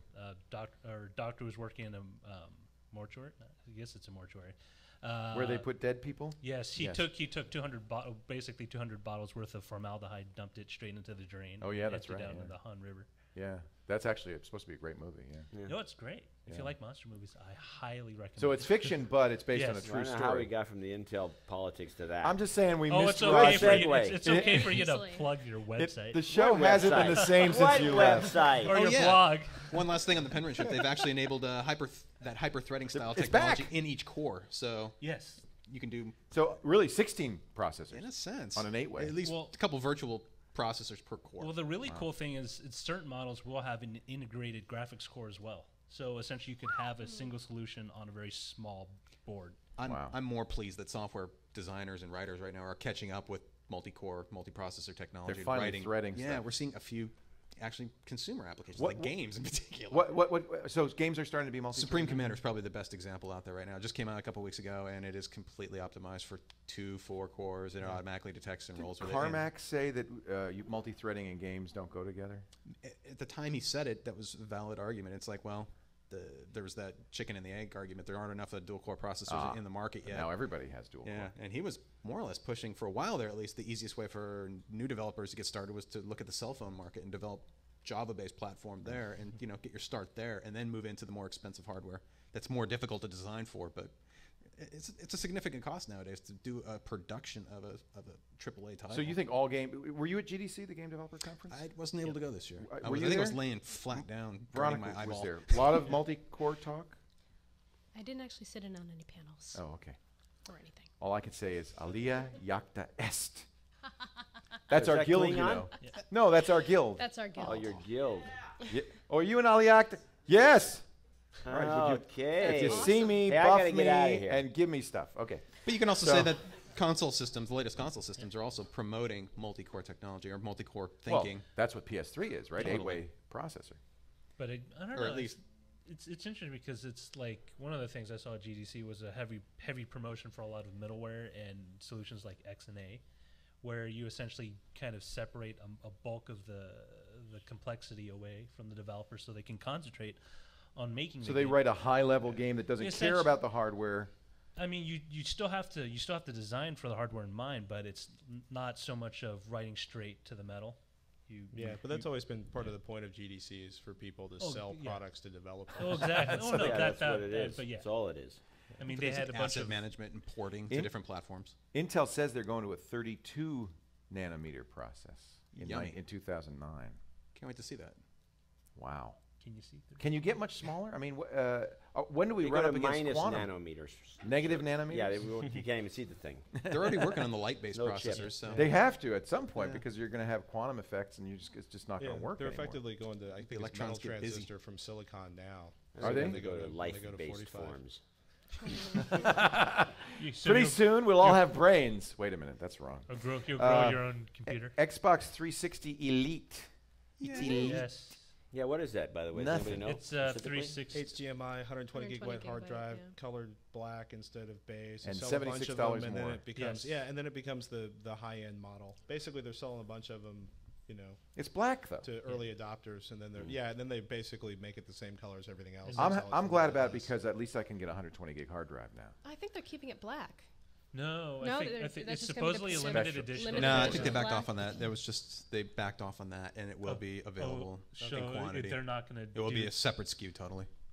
doctor was working in a mortuary. I guess it's a mortuary. Where they put dead people? Yes, he Yes. took 200 basically 200 bottles worth of formaldehyde, dumped it straight into the drain. Oh, yeah, and that's emptied right, down yeah. in the Han River. Yeah, that's actually supposed to be a great movie. Yeah. No, it's great. If Yeah. you like monster movies, I highly recommend. So it's it. fiction, but it's based on a Yes. I true don't know how we story. got from the Intel politics to that. I'm just saying we Oh, missed it's Rush okay for you. segue. It's okay for you to Easily. plug your website The show What hasn't been website? the same What since you left. website? or Oh, your yeah. blog. one last thing on the penmanship, they've actually enabled hyper-threading style It's technology back. in each core. So Yes. you can do, So really, 16 processors. in a sense, On an 8-way. at least Well- a couple virtual processors per core. Well, the really cool thing is certain models will have an integrated graphics core as well. So essentially, you could have a single solution on a very small board. Wow. I'm more pleased that software designers and writers right now are catching up with multi-core, multiprocessor technology. They're finally writing. threading Yeah, stuff. we're seeing a few actually consumer applications, What- like games in particular. So games are starting to be multi. Supreme Commander is probably the best example out there right now. It just came out a couple weeks ago, and it is completely optimized for 2-4 cores. It automatically detects and rolls with it. Carmack say that multi-threading and games don't go together. At the time he said it, that was a valid argument. It's like, well, there was that chicken and the egg argument. There aren't enough dual-core processors in the market yet. Now everybody has dual Yeah, core. and he was more or less pushing for a while there. At least the easiest way for new developers to get started was to look at the cell phone market and develop Java-based platform there, and get your start there, and then move into the more expensive hardware. That's more difficult to design for, but it's a significant cost nowadays to do a production of a AAA title. So you think all game? Were you at GDC, the Game Developer Conference? I wasn't able to go this year. I Were you think I was there? laying flat down, Veronica burning my was eyeball. there. A lot of multi-core talk. I didn't actually sit in on any panels Oh, okay. or anything. All I can say is Alia Jacta Est. That's Is our that guild, Klingon? you know. No, that's our guild. That's our guild. Oh, your guild. Oh, are you an Ali Jacta? Yes. All right, would you- Okay. If you see me, Hey, I buff gotta me, get outta here. and give me stuff. Okay. But you can also So- say that console systems, the latest console systems, are also promoting multi-core technology or multi-core thinking. Well, that's what PS3 is, right? Totally. 8-way processor. But I don't Or know. at least- it's interesting because it's like one of the things I saw at GDC was a heavy promotion for a lot of middleware and solutions like X and A, where you essentially kind of separate a bulk of the complexity away from the developer so they can concentrate on making. So the they game. write a high-level game that doesn't care Essentially- about the hardware. I mean, you still have to design for the hardware in mind, but it's not so much of writing straight to the metal. Yeah, but that's always been part of the point of GDC is for people to Oh, sell yeah. products to developers. Oh, exactly. Oh, no, Yeah, that, that's what it is. But yeah, That's all it is. I mean, For they things had a like bunch asset of management and porting to In- different platforms. Intel says they're going to a 32 nanometer process in Yummy. 2009. Can't wait to see that. Wow. Can you see? Can you get much smaller? I mean, when do we They run go up to against minus quantum? nanometers. Negative nanometers? Yeah, you can't even see the thing. They're already working on the light-based No chip. processors. So They have to at some point Yeah. because you're going to have quantum effects, and it's just not Yeah, going to work they're anymore. effectively going to I think it's electrons metal get busy. transistor from silicon now. Are they? When They go to when life-based 45. forms. Pretty soon we'll all have brains. Wait a minute, that's wrong. You'll grow your own computer. Xbox 360 Elite. It's Elite. Yes, Yeah, what is that, by the way? Nothing. Does anybody know it's specifically? 360. HDMI, 120 gigabyte hard gigabyte, drive, yeah. colored black instead of beige. And They sell a bunch of $76 them, and more. then it becomes Yes. and then it becomes the high-end model. Basically, they're selling a bunch of them, It's black though. to early adopters, and then and then they basically make it the same color as everything else. I'm- and sell it I'm for glad way about it less. because at least I can get a 120 gig hard drive now. I think they're keeping it black. No, No, I they're- think that's it's just gonna be supposedly the a limited special- edition. limited No, I edition think they backed black. off on that. There was just they backed off on that, and it will be available So in quantity. they're not going to. It will be a separate SKU totally.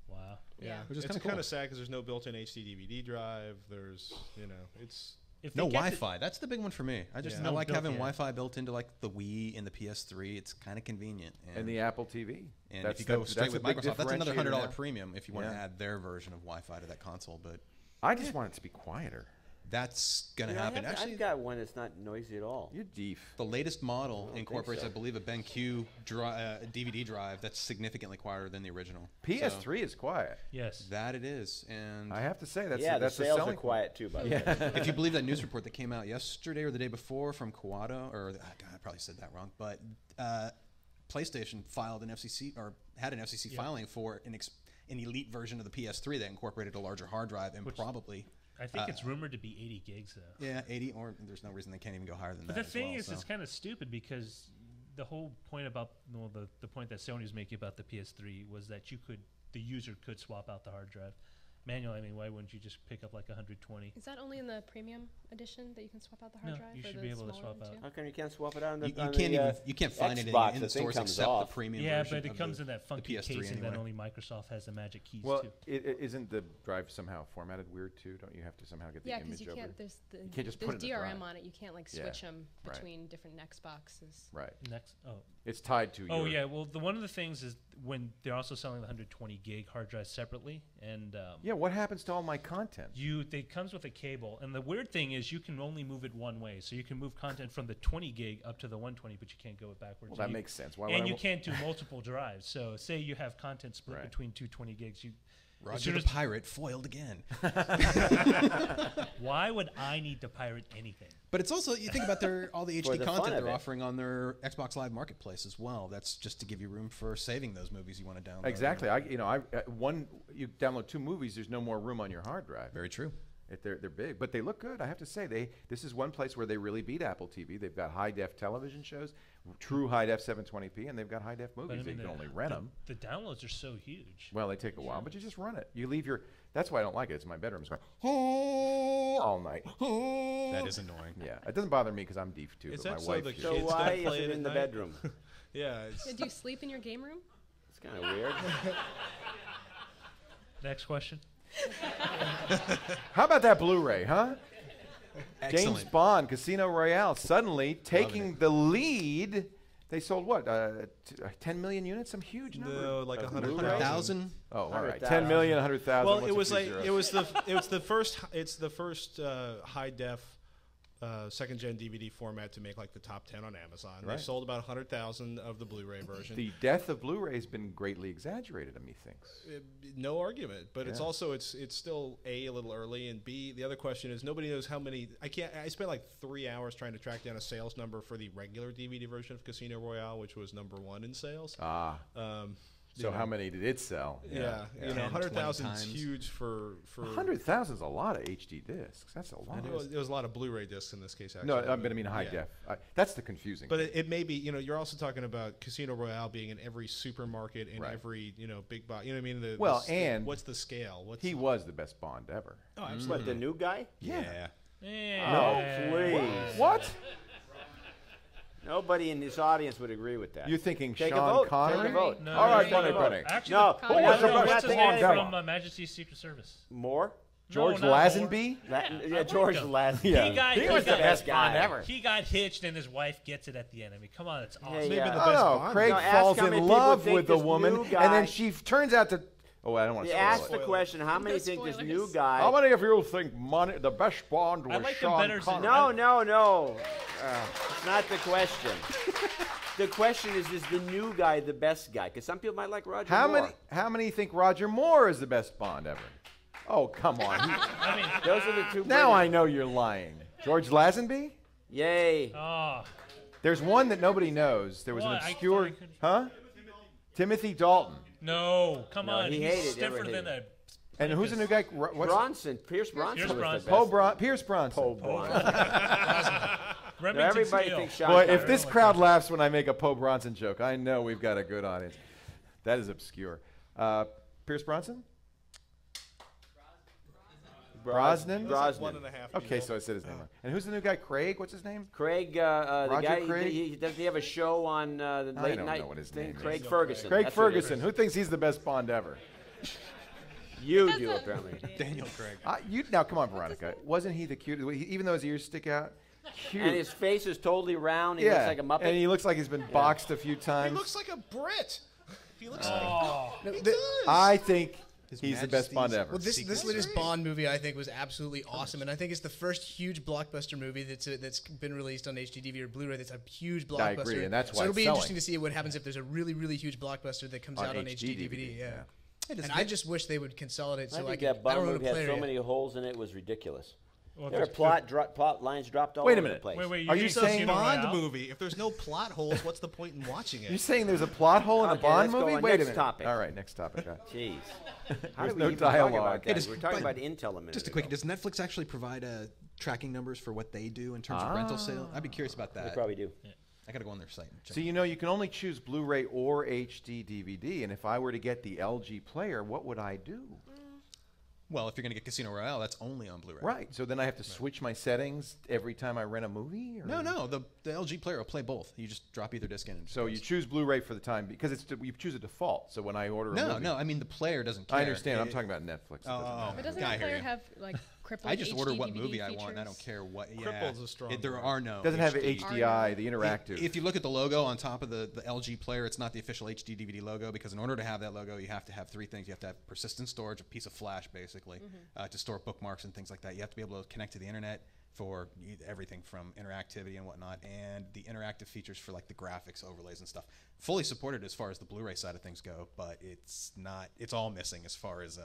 Wow. Yeah. Which is It's kinda kind cool. of sad because there's no built-in HD DVD drive. There's, it's. If No they kept Wi-Fi. That's the big one for me. I Yeah. I No like built- having yeah. Wi-Fi built into like the Wii and the PS3. It's kind of convenient. And the Apple TV. And That's- if you go that's straight a with big Microsoft, that's another differentiator $100 now. premium if you want to Yeah. add their version of Wi-Fi to that console. But I just want it to be quieter. that's gonna Yeah, happen. Actually, I've got one that's not noisy at all. You're deef. the latest model incorporates, so. I believe, a BenQ DVD drive that's significantly quieter than the original. PS3 is quiet. Yes. So that it is, and I have to say that's Yeah, the that's sales a are selling quiet too, by the way. if you believe that news report that came out yesterday or the day before from Kawada, or God, I probably said that wrong, but PlayStation filed an FCC or had an FCC filing for an elite version of the PS3 that incorporated a larger hard drive and probably. I think it's rumored to be 80 gigs though. Yeah, 80, or there's no reason they can't even go higher than But that. the thing as is, well, it's kind of stupid because the whole point about the point that Sony was making about the PS3 was that the user could swap out the hard drive manually. I mean, why wouldn't you just pick up like 120? Is that only in the premium edition that you can swap out the hard No, drive? you or should the be able to smaller swap one out. too? How come you can't swap it out on the you on can't the, even you can't find anything Xbox, in the the thing stores comes except off. the premium Yeah, version. but it of comes the, in that the funky PS3 casing anyway. that only Microsoft has the magic keys Well, to. isn't the drive somehow formatted weird too? Don't you have to somehow get the Yeah, because image you over? can't. There's You can't just there's put it in the DRM drive. on it. You can't like Yeah, switch them right. between different Xboxes. Right. Next, It's tied to oh your. yeah. Well, one of the things is when they're also selling the 120 gig hard drive separately, and Yeah, what happens to all my content? it comes with a cable, and the weird thing is you can only move it one way, so you can move content from the 20 gig up to the 120, but you can't go it backwards. Well, that And makes sense. Why would and I you wa- can't do multiple drives. So say you have content split Right. between 220 gigs. As Roger soon the as- pirate foiled again. Why would I need to pirate anything? But it's also, you think about all the For HD the fun content of they're it. offering on their Xbox Live Marketplace as well. That's just to give you room for saving those movies you want to download. Exactly. You download 2 movies. There's no more room on your hard drive. Very true. They're big, but they look good. I have to say, this is one place where they really beat Apple TV. They've got high def television shows, true high def 720p, and they've got high def But movies. I mean, You can only rent them. The downloads are so huge. Well, they take a while, but you just run it. You leave your. That's why I don't like it. It's my bedroom. It's going all night. That is annoying. Yeah, it doesn't bother me because I'm deep too. Is but that my so wife. the uses So Kids why don't is play it it in the at night? bedroom? Yeah, it's, Do you sleep in your game room? It's kind of weird. Next question. How about that Blu-ray, huh? James Excellent. Bond, Casino Royale, suddenly taking the lead. They sold what? 10 million units? Some huge number. no, like Of 100,000. 100,000. Oh, all right. 100,000. 10 million, 100,000. Well, what's it a was few like zeros? it's the first high def second gen DVD format to make like the top 10 on Amazon. Right. They sold about 100,000 of the Blu-ray version. The death of Blu-ray has been greatly exaggerated, methinks. No argument, but it's Yeah. also it's still a little early, and B, the other question is nobody knows how many. I spent like 3 hours trying to track down a sales number for the regular DVD version of Casino Royale, which was #1 in sales. So how many did it sell? Yeah, 10, 100,000 is 20 huge for 100,000 is a lot of HD discs. That's a lot. It was a lot of Blu-ray discs in this case. Actually, No, but I mean high yeah. def. That's the confusing. But thing. it may be, you're also talking about Casino Royale being in every supermarket and Right. every, big box. You know what I mean? Well, and what's the scale? What's he was the best Bond ever. Oh, absolutely. What, the new guy? Yeah. Oh, please. What? Nobody in this audience would agree with that. You're thinking Take a Sean vote. Connery? Take a vote. No, All right, no, Bunny no. Bunny. Actually, No, Who we was got the no, best what's his one? name? from Majesty's Secret Service. More? George No, not Lazenby? Yeah, George him. Lazenby. Yeah. He was the best Bond ever. He got hitched, and his wife gets it at the end. I mean, come on, it's awesome. Hey, Maybe the Oh, best no, Bond. Craig No, ask falls how many in people love think with the this woman, new and guy- then she turns out to. Oh, I don't want to You spoil asked it. the question, how many No think this spoilers. new guy... How many of you think the best Bond was I like him Sean better as a- Connery? No. It's not the question. The question is the new guy the best guy? Because some people might like Roger Moore. How many think Roger Moore is the best Bond ever? Oh, come on. I mean, Those are the two. Now British- I know you're lying. George Lazenby? Yay. oh, There's one that nobody knows. There was Well, an I obscure, thought I could- huh? Timothy Dalton. no, come No, on. he He's hated- stiffer never than hated. a. And who's the new guy? What's Bronson. Pierce Bronson Pierce was the Bronson. best. Pierce Bronson. Remington Everybody Steele. thinks Sean Boy, Connery. if this crowd laughs when I make a Poe Bronson joke, I know we've got a good audience. That is obscure. Pierce Bronson? Brosnan? One and a half. Okay, so I said his name wrong. And who's the new guy? Craig? What's his name? Craig, the Roger guy, Craig? does he have a show on the late don't night know what his thing? name is. Craig Ferguson. Craig That's what it is. Ferguson. Who thinks he's the best Bond ever? You do, apparently. Daniel Craig. Now, come on, Veronica. Wasn't he the cutest? Even though his ears stick out? Cute. And his face is totally round. He looks like a Muppet. And he looks like he's been boxed a few He times. looks like a Brit. He looks No, like. He does. I think His he's the best Bond ever. Well, this latest Bond movie, I think, was absolutely awesome, and I think it's the first huge blockbuster movie that's been released on HD DVD or Blu-ray. That's a huge blockbuster. I agree, and that's why so it'll it's be selling. interesting to see what happens if there's a really, really huge blockbuster that comes out on HD DVD. Yeah. And I just wish they would consolidate. I So think I that don't Bond know movie to had play so it. many holes in it, was ridiculous. Well, There are plot lines dropped all Wait a over minute. the place. Wait, Are you mean saying Casino Bond Royale? movie. If there's no plot holes, what's the point in watching it? You're saying there's a plot hole in a Okay, Bond let's go movie? on. Wait a Next minute. topic. All right, next topic. Jeez. How There's do we no even talk dialogue. about that? It We're is- talking but about Intel a minute Just a ago. quickie, does Netflix actually provide tracking numbers for what they do in terms of rental sale? I'd be curious about They that. probably do. I got to go on their site and check. So you can only choose Blu-ray or HD DVD, and if I were to get the LG player, what would I do? Well, if you're going to get Casino Royale, that's only on Blu-ray. Right. So then I have to switch my settings every time I rent a movie? Or? No. The LG player will play both. You just drop either disc in. And So you choose Blu-ray for the time because you choose a default. So when I order a movie, No. I mean, the player doesn't care. I understand. I'm talking about Netflix. It doesn't matter. But doesn't Yeah, I that hear player you. have like crippled I just order what HD movie DVD I want. And I don't features? care what. Crippled's a strong There word. are no. Doesn't have HD. HDI, the interactive. If you look at the logo on top of the LG player, it's not the official HD DVD logo because in order to have that logo, you have to have three things. You have to have persistent storage, a piece of flash basically, to store bookmarks and things like that. You have to be able to connect to the internet for everything from interactivity and whatnot, and the interactive features for like the graphics overlays and stuff. Fully supported as far as the Blu-ray side of things go, but it's not. It's all missing as far as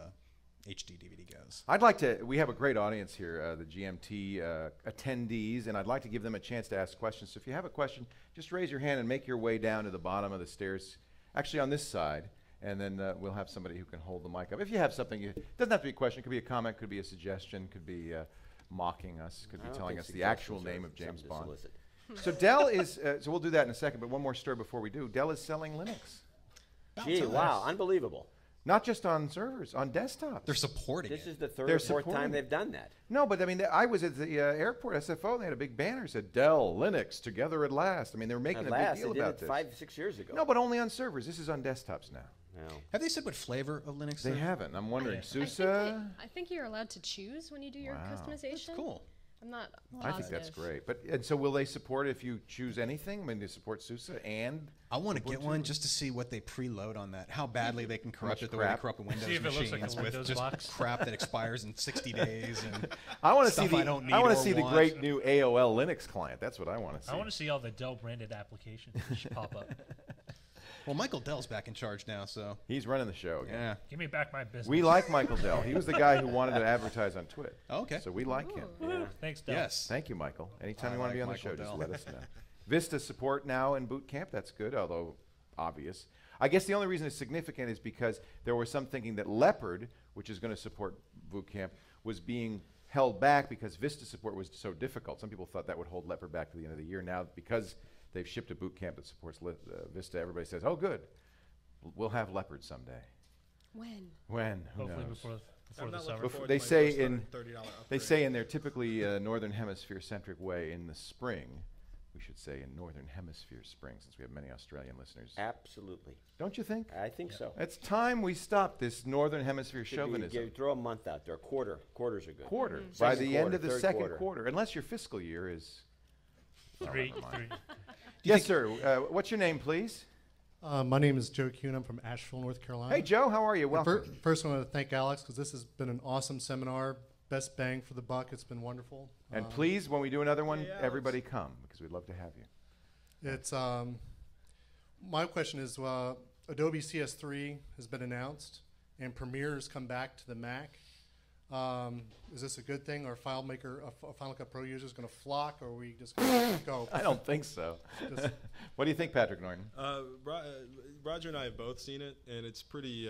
HD DVD goes. I'd like to. We have a great audience here, the GMT attendees, and I'd like to give them a chance to ask questions. So if you have a question, just raise your hand and make your way down to the bottom of the stairs, actually on this side, and then we'll have somebody who can hold the mic up. If you have something, it doesn't have to be a question. It could be a comment, could be a suggestion, could be mocking us, could be telling us the actual name of James Bond. So Dell is. So we'll do that in a second. But one more story before we do. Dell is selling Linux, Gee, wow, unbelievable. not just on servers, on desktops. They're supporting This it. is the third They're or fourth supporting time it. they've done that. No, but I mean, I was at the airport SFO. They had a big banner that said Dell Linux together at last. I mean, they were making At a last, big deal they did about it this. 5-6 years ago. No, but only on servers. This is on desktops now. No. Have they said what flavor of Linux? They they're- haven't. I'm wondering. I think SUSE? I think you're allowed to choose when you do your Wow. customization. That's cool. I'm not I positive. think that's great. And so will they support if you choose anything? I mean, they support SUSE and I want to get Ubuntu? one just to see what they preload on that. How badly they can corrupt much it the way they crap? corrupt a Windows See if it looks machine like a with Windows just box. crap that expires in 60 days. And I want to see stuff I don't need I want or to see the want. great new AOL Linux client. That's what I want to see. I want to see all the Dell branded applications that should pop up. well, Michael Dell's back in charge now, so He's running the show again. yeah. Give me back my business. We like Michael Dell. He was the guy who wanted to advertise on TWiT. Oh, okay. So we like him. Yeah. Thanks, Dell. Yes. Thank you, Michael. Anytime I you want to be like on the show, Michael just Dell. let us know. Vista support now in boot camp. That's good, although obvious. I guess the only reason it's significant is because there was some thinking that Leopard, which is going to support boot camp, was being held back because Vista support was so difficult. Some people thought that would hold Leopard back to the end of the year. Now, because they've shipped a boot camp that supports Vista, everybody says, oh, good. We'll have Leopard someday. When? When? Who Hopefully knows? before I'm the not summer. looking forward They to my say first in- $130 They upgrade. say in their typically northern hemisphere-centric way in the spring, we should say in northern hemisphere spring, since we have many Australian listeners. Absolutely. Don't you think? I think so. It's time we stop this northern hemisphere Should be- chauvinism. throw a month out there. Quarters are good. Quarter. Mm-hmm. By Second the end quarter, of the third second quarter. quarter, unless your fiscal year is. Three. Yes, sir. What's your name, please? My name is Joe Kuhn. I'm from Asheville, North Carolina. Hey, Joe. How are you? Welcome. First, I want to thank Alex because this has been an awesome seminar. Best bang for the buck. It's been wonderful. And please, when we do another one, Hey, Alex. everybody come because we'd love to have you. It's my question is Adobe CS3 has been announced and Premiere has come back to the Mac. Is this a good thing? Are Final Cut Pro users going to flock, or are we just going to go? I don't think so. Just- What do you think, Patrick Norton? Roger and I have both seen it, and it's pretty.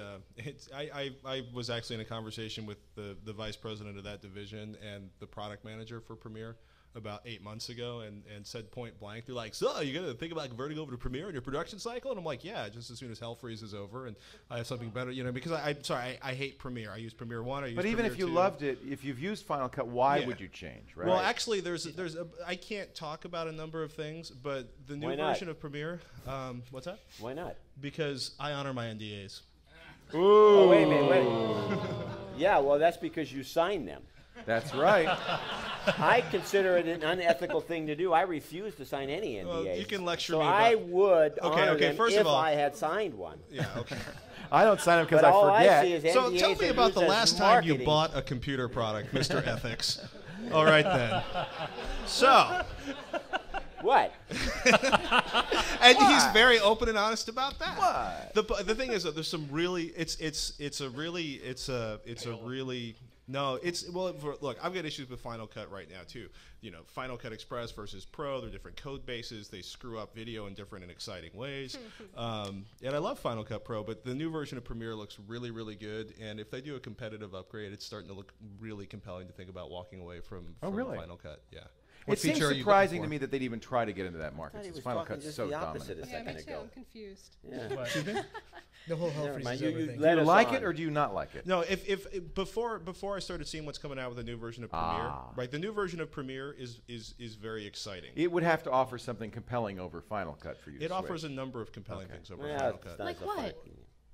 I was actually in a conversation with the vice president of that division and the product manager for Premiere about 8 months ago, and said point blank, they're like, so you're going to think about converting over to Premiere in your production cycle? And I'm like, yeah, just as soon as Hell Freeze is over and I have something better, because I hate Premiere. I use Premiere 1, I use But even Premiere if you 2. loved it, if you've used Final Cut, why Yeah. would you change, right? Well, actually, I can't talk about a number of things, but the new Why not? version of Premiere, what's that? Why not? Because I honor my NDAs. Ooh. Oh, wait a minute, wait. Yeah, well, that's because you signed them. That's right. I consider it an unethical thing to do. I refuse to sign any NDAs. Well, you can lecture so me about... I would honor them first if of all, I had signed one. Yeah, okay. I don't sign them because But I all forget. I see is So NDAs tell me are about used the as last time you marketing. bought a computer product, Mr. Ethics. All right, then. So... What? And he's very open and honest about that. What? The thing is that there's some really look, I've got issues with Final Cut right now too. You know, Final Cut Express versus Pro, they're different code bases. They screw up video in different and exciting ways. And I love Final Cut Pro, but the new version of Premiere looks really, really good. And if they do a competitive upgrade, it's starting to look really compelling to think about walking away from really? Final Cut. Yeah. It seems surprising to me that they'd even try to get into that I market. thought he Since was Final talking Cut's just so the opposite dominant. a Yeah, me second too. ago. I'm confused. Yeah. The whole hell Never freezes mind, everything. Do you us like on. it or do you not like it? No, if before I started seeing what's coming out with the new version of Premiere, right? The new version of Premiere is very exciting. It would have to offer something compelling over Final Cut for you. It to offers switch. a number of compelling things over Yeah, Final it's Cut. not Like so what? fun.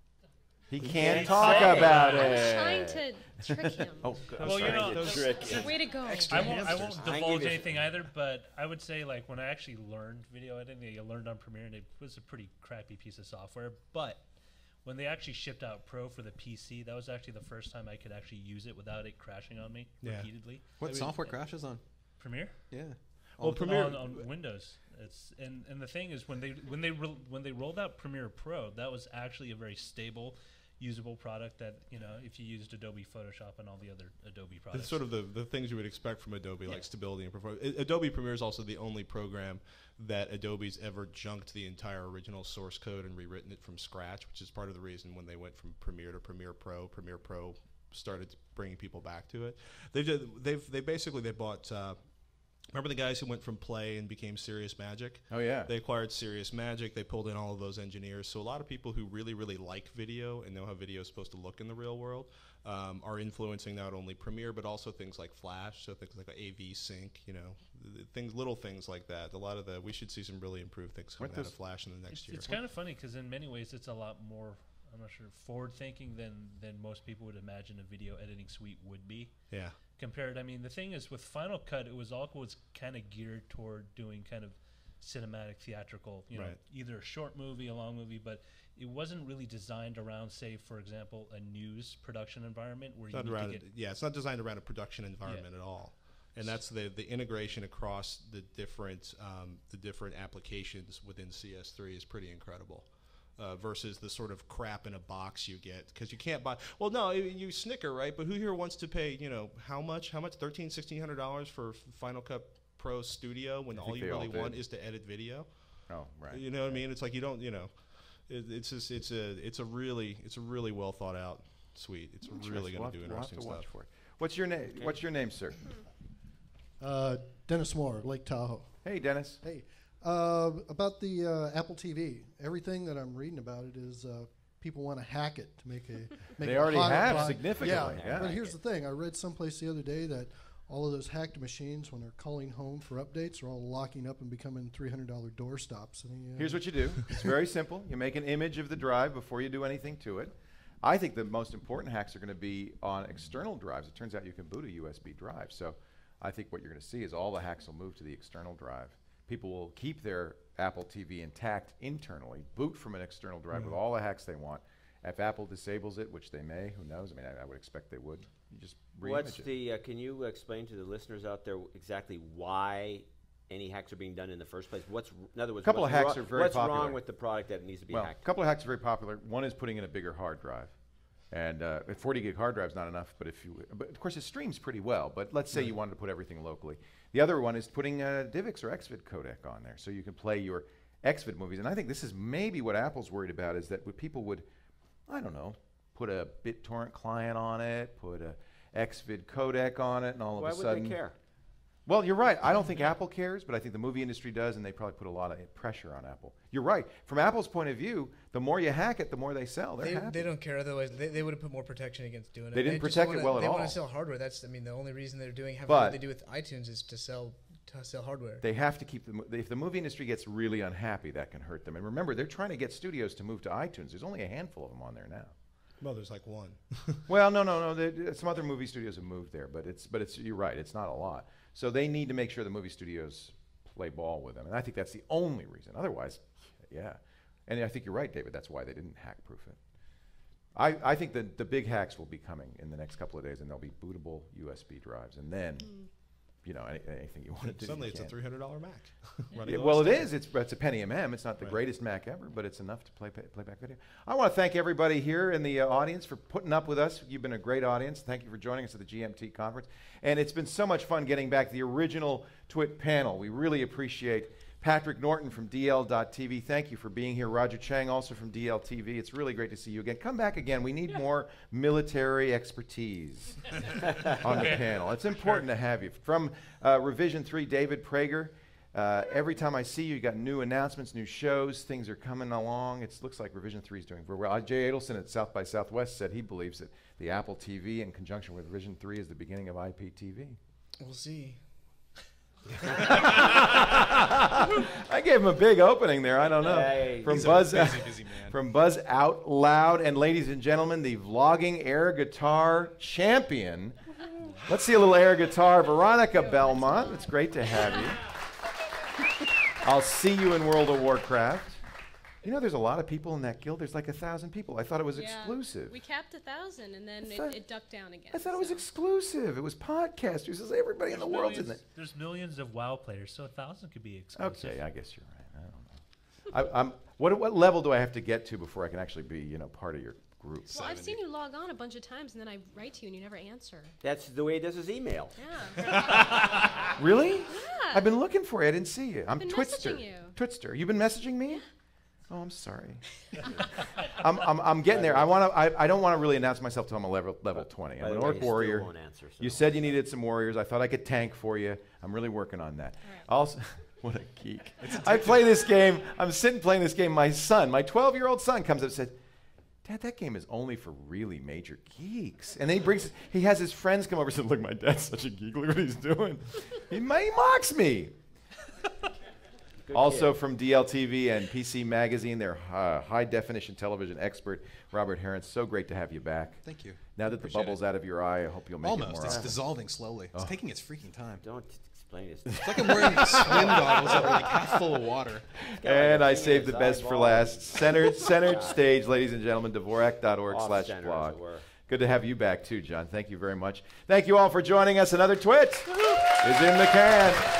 He can't can't talk say. about I it. was trying to trick him. Oh, good. Well, you know, Way to go. I won't I divulge give you- anything either, but I would say like when I actually learned video editing, I learned on Premiere, and it was a pretty crappy piece of software. But when they actually shipped out Pro for the PC, that was actually the first time I could actually use it without it crashing on me repeatedly. What software crashes on? Premiere? Yeah. Well, Premiere on Windows. It's and the thing is when they rolled out Premiere Pro, that was actually a very stable, usable product that, you know, if you used Adobe Photoshop and all the other Adobe products. It's sort of the things you would expect from Adobe, like stability and performance. Adobe Premiere is also the only program that Adobe's ever junked the entire original source code and rewritten it from scratch, which is part of the reason when they went from Premiere to Premiere Pro started bringing people back to it. They basically bought. Remember the guys who went from Play and became Serious Magic? Oh, yeah. They acquired Serious Magic. They pulled in all of those engineers. So a lot of people who really, really like video and know how video is supposed to look in the real world are influencing not only Premiere but also things like Flash, so things like AV Sync, you know, little things like that. We should see some really improved things coming out of Flash in the next year. It's kind of funny because in many ways it's a lot more, I'm not sure, forward-thinking than most people would imagine a video editing suite would be. Yeah. Compared, I mean, the thing is with Final Cut, it was kind of geared toward doing kind of cinematic, theatrical, you know, either a short movie, a long movie, but it wasn't really designed around, say, for example, a news production environment where it's not designed around a production environment at all. And that's the integration across the different applications within CS3 is pretty incredible. Versus the sort of crap in a box you get because you can't buy. Well, no, you snicker, right? But who here wants to pay? You know how much? $1,600 for Final Cut Pro Studio when all you really want is to edit video. Oh, right. You know what I mean? It's like you don't. You know, it's a really well thought out suite. It's really going to do interesting stuff. For it. What's your name? What's your name, sir? Dennis Moore, Lake Tahoe. Hey, Dennis. Hey. About the Apple TV, everything that I'm reading about it is people want to hack it to make They it already hotter have product. significantly. Yeah. But here's the thing: I read someplace the other day that all of those hacked machines, when they're calling home for updates, are all locking up and becoming $300 doorstops. Here's what you do. It's very simple. You make an image of the drive before you do anything to it. I think the most important hacks are going to be on external drives. It turns out you can boot a USB drive. So I think what you're going to see is all the hacks will move to the external drive. People will keep their Apple TV intact internally, boot from an external drive with all the hacks they want. If Apple disables it, which they may, who knows? I mean, I would expect they would. You just re-image it. Can you explain to the listeners out there exactly why any hacks are being done in the first place? In other words, a couple of hacks are very what's popular. wrong with the product that needs to be hacked? A couple of hacks are very popular. One is putting in a bigger hard drive. And a 40 gig hard drive is not enough, but of course it streams pretty well, but let's say you wanted to put everything locally. The other one is putting a DivX or XVID codec on there so you can play your XVID movies. And I think this is maybe what Apple's worried about is that people would, I don't know, put a BitTorrent client on it, put a XVID codec on it, and all of a sudden... Why would they care? Well, you're right. I don't think Apple cares, but I think the movie industry does, and they probably put a lot of pressure on Apple. You're right. From Apple's point of view, the more you hack it, the more they sell. They don't care. Otherwise, they would have put more protection against doing it. They didn't protect it well at all. They want to sell hardware. That's, the only reason they're doing what they do with iTunes is to sell hardware. They have to keep if the movie industry gets really unhappy, that can hurt them. And remember, they're trying to get studios to move to iTunes. There's only a handful of them on there now. Well, there's like one. Well, no. Some other movie studios have moved there, but it's you're right. It's not a lot. So they need to make sure the movie studios play ball with them, and I think that's the only reason. Otherwise, yeah. And I think you're right, David. That's why they didn't hack-proof it. I think that the big hacks will be coming in the next couple of days, and they'll be bootable USB drives, and then. You know, anything you want to do. Suddenly it's a $300 Mac. Yeah, well, it is. It's a penny MM. It's not the greatest Mac ever, but it's enough to play back video. I want to thank everybody here in the audience for putting up with us. You've been a great audience. Thank you for joining us at the GMT conference. And it's been so much fun getting back to the original TWiT panel. We really appreciate Patrick Norton from DL.TV. Thank you for being here. Roger Chang, also from DL.TV. It's really great to see you again. Come back again. We need more military expertise on the panel. It's important to have you. From Revision 3, David Prager. Every time I see you, you got new announcements, new shows. Things are coming along. It looks like Revision 3 is doing very well. Jay Adelson at South by Southwest said he believes that the Apple TV in conjunction with Revision 3 is the beginning of IPTV. We'll see. I gave him a big opening there. I don't know. Hey, from he's Buzz, a busy man. From Buzz Out Loud, and ladies and gentlemen, the vlogging air guitar champion. Let's see a little air guitar, Veronica Belmont. It's great to have you. I'll see you in World of Warcraft. You know, there's a lot of people in that guild. There's like 1,000 people. I thought it was exclusive. We capped 1,000, and then it ducked down again. I thought it was exclusive. It was podcasters. Everybody in the world's in it. There's millions of WoW players, so 1,000 could be exclusive. Okay, I guess you're right. I don't know. What level do I have to get to before I can actually be part of your group? Well, I've seen you log on a bunch of times, and then I write to you, and you never answer. That's the way he does his email. Yeah. Really? Yeah. I've been looking for you. I didn't see you. I'm been Twitster. messaging you. Twitster. You've been messaging me? Yeah. Oh, I'm sorry. I'm getting there. I don't want to really announce myself till I'm a level 20. I'm an orc warrior. Won't answer, so. You said you needed some warriors. I thought I could tank for you. I'm really working on that. Right. Also, what a geek. I play this game. I'm sitting playing this game. My son, my 12-year-old son, comes up and said, "Dad, that game is only for really major geeks." And then he has his friends come over and said, "Look, my dad's such a geek. Look what he's doing." He mocks me. Also from DLTV and PC Magazine, their high-definition television expert, Robert Heron. So great to have you back. Thank you. Now that the bubble's out of your eye, I hope you'll make it more Almost. It's often. dissolving slowly. It's taking its freaking time. Don't explain it. It's like I'm wearing swim goggles that are like half full of water. And I thing saved is the best for eyeball. last. Centered stage, ladies and gentlemen, Dvorak.org/blog. Off-center, as it were. Good to have you back too, John. Thank you very much. Thank you all for joining us. Another TWiT is in the can.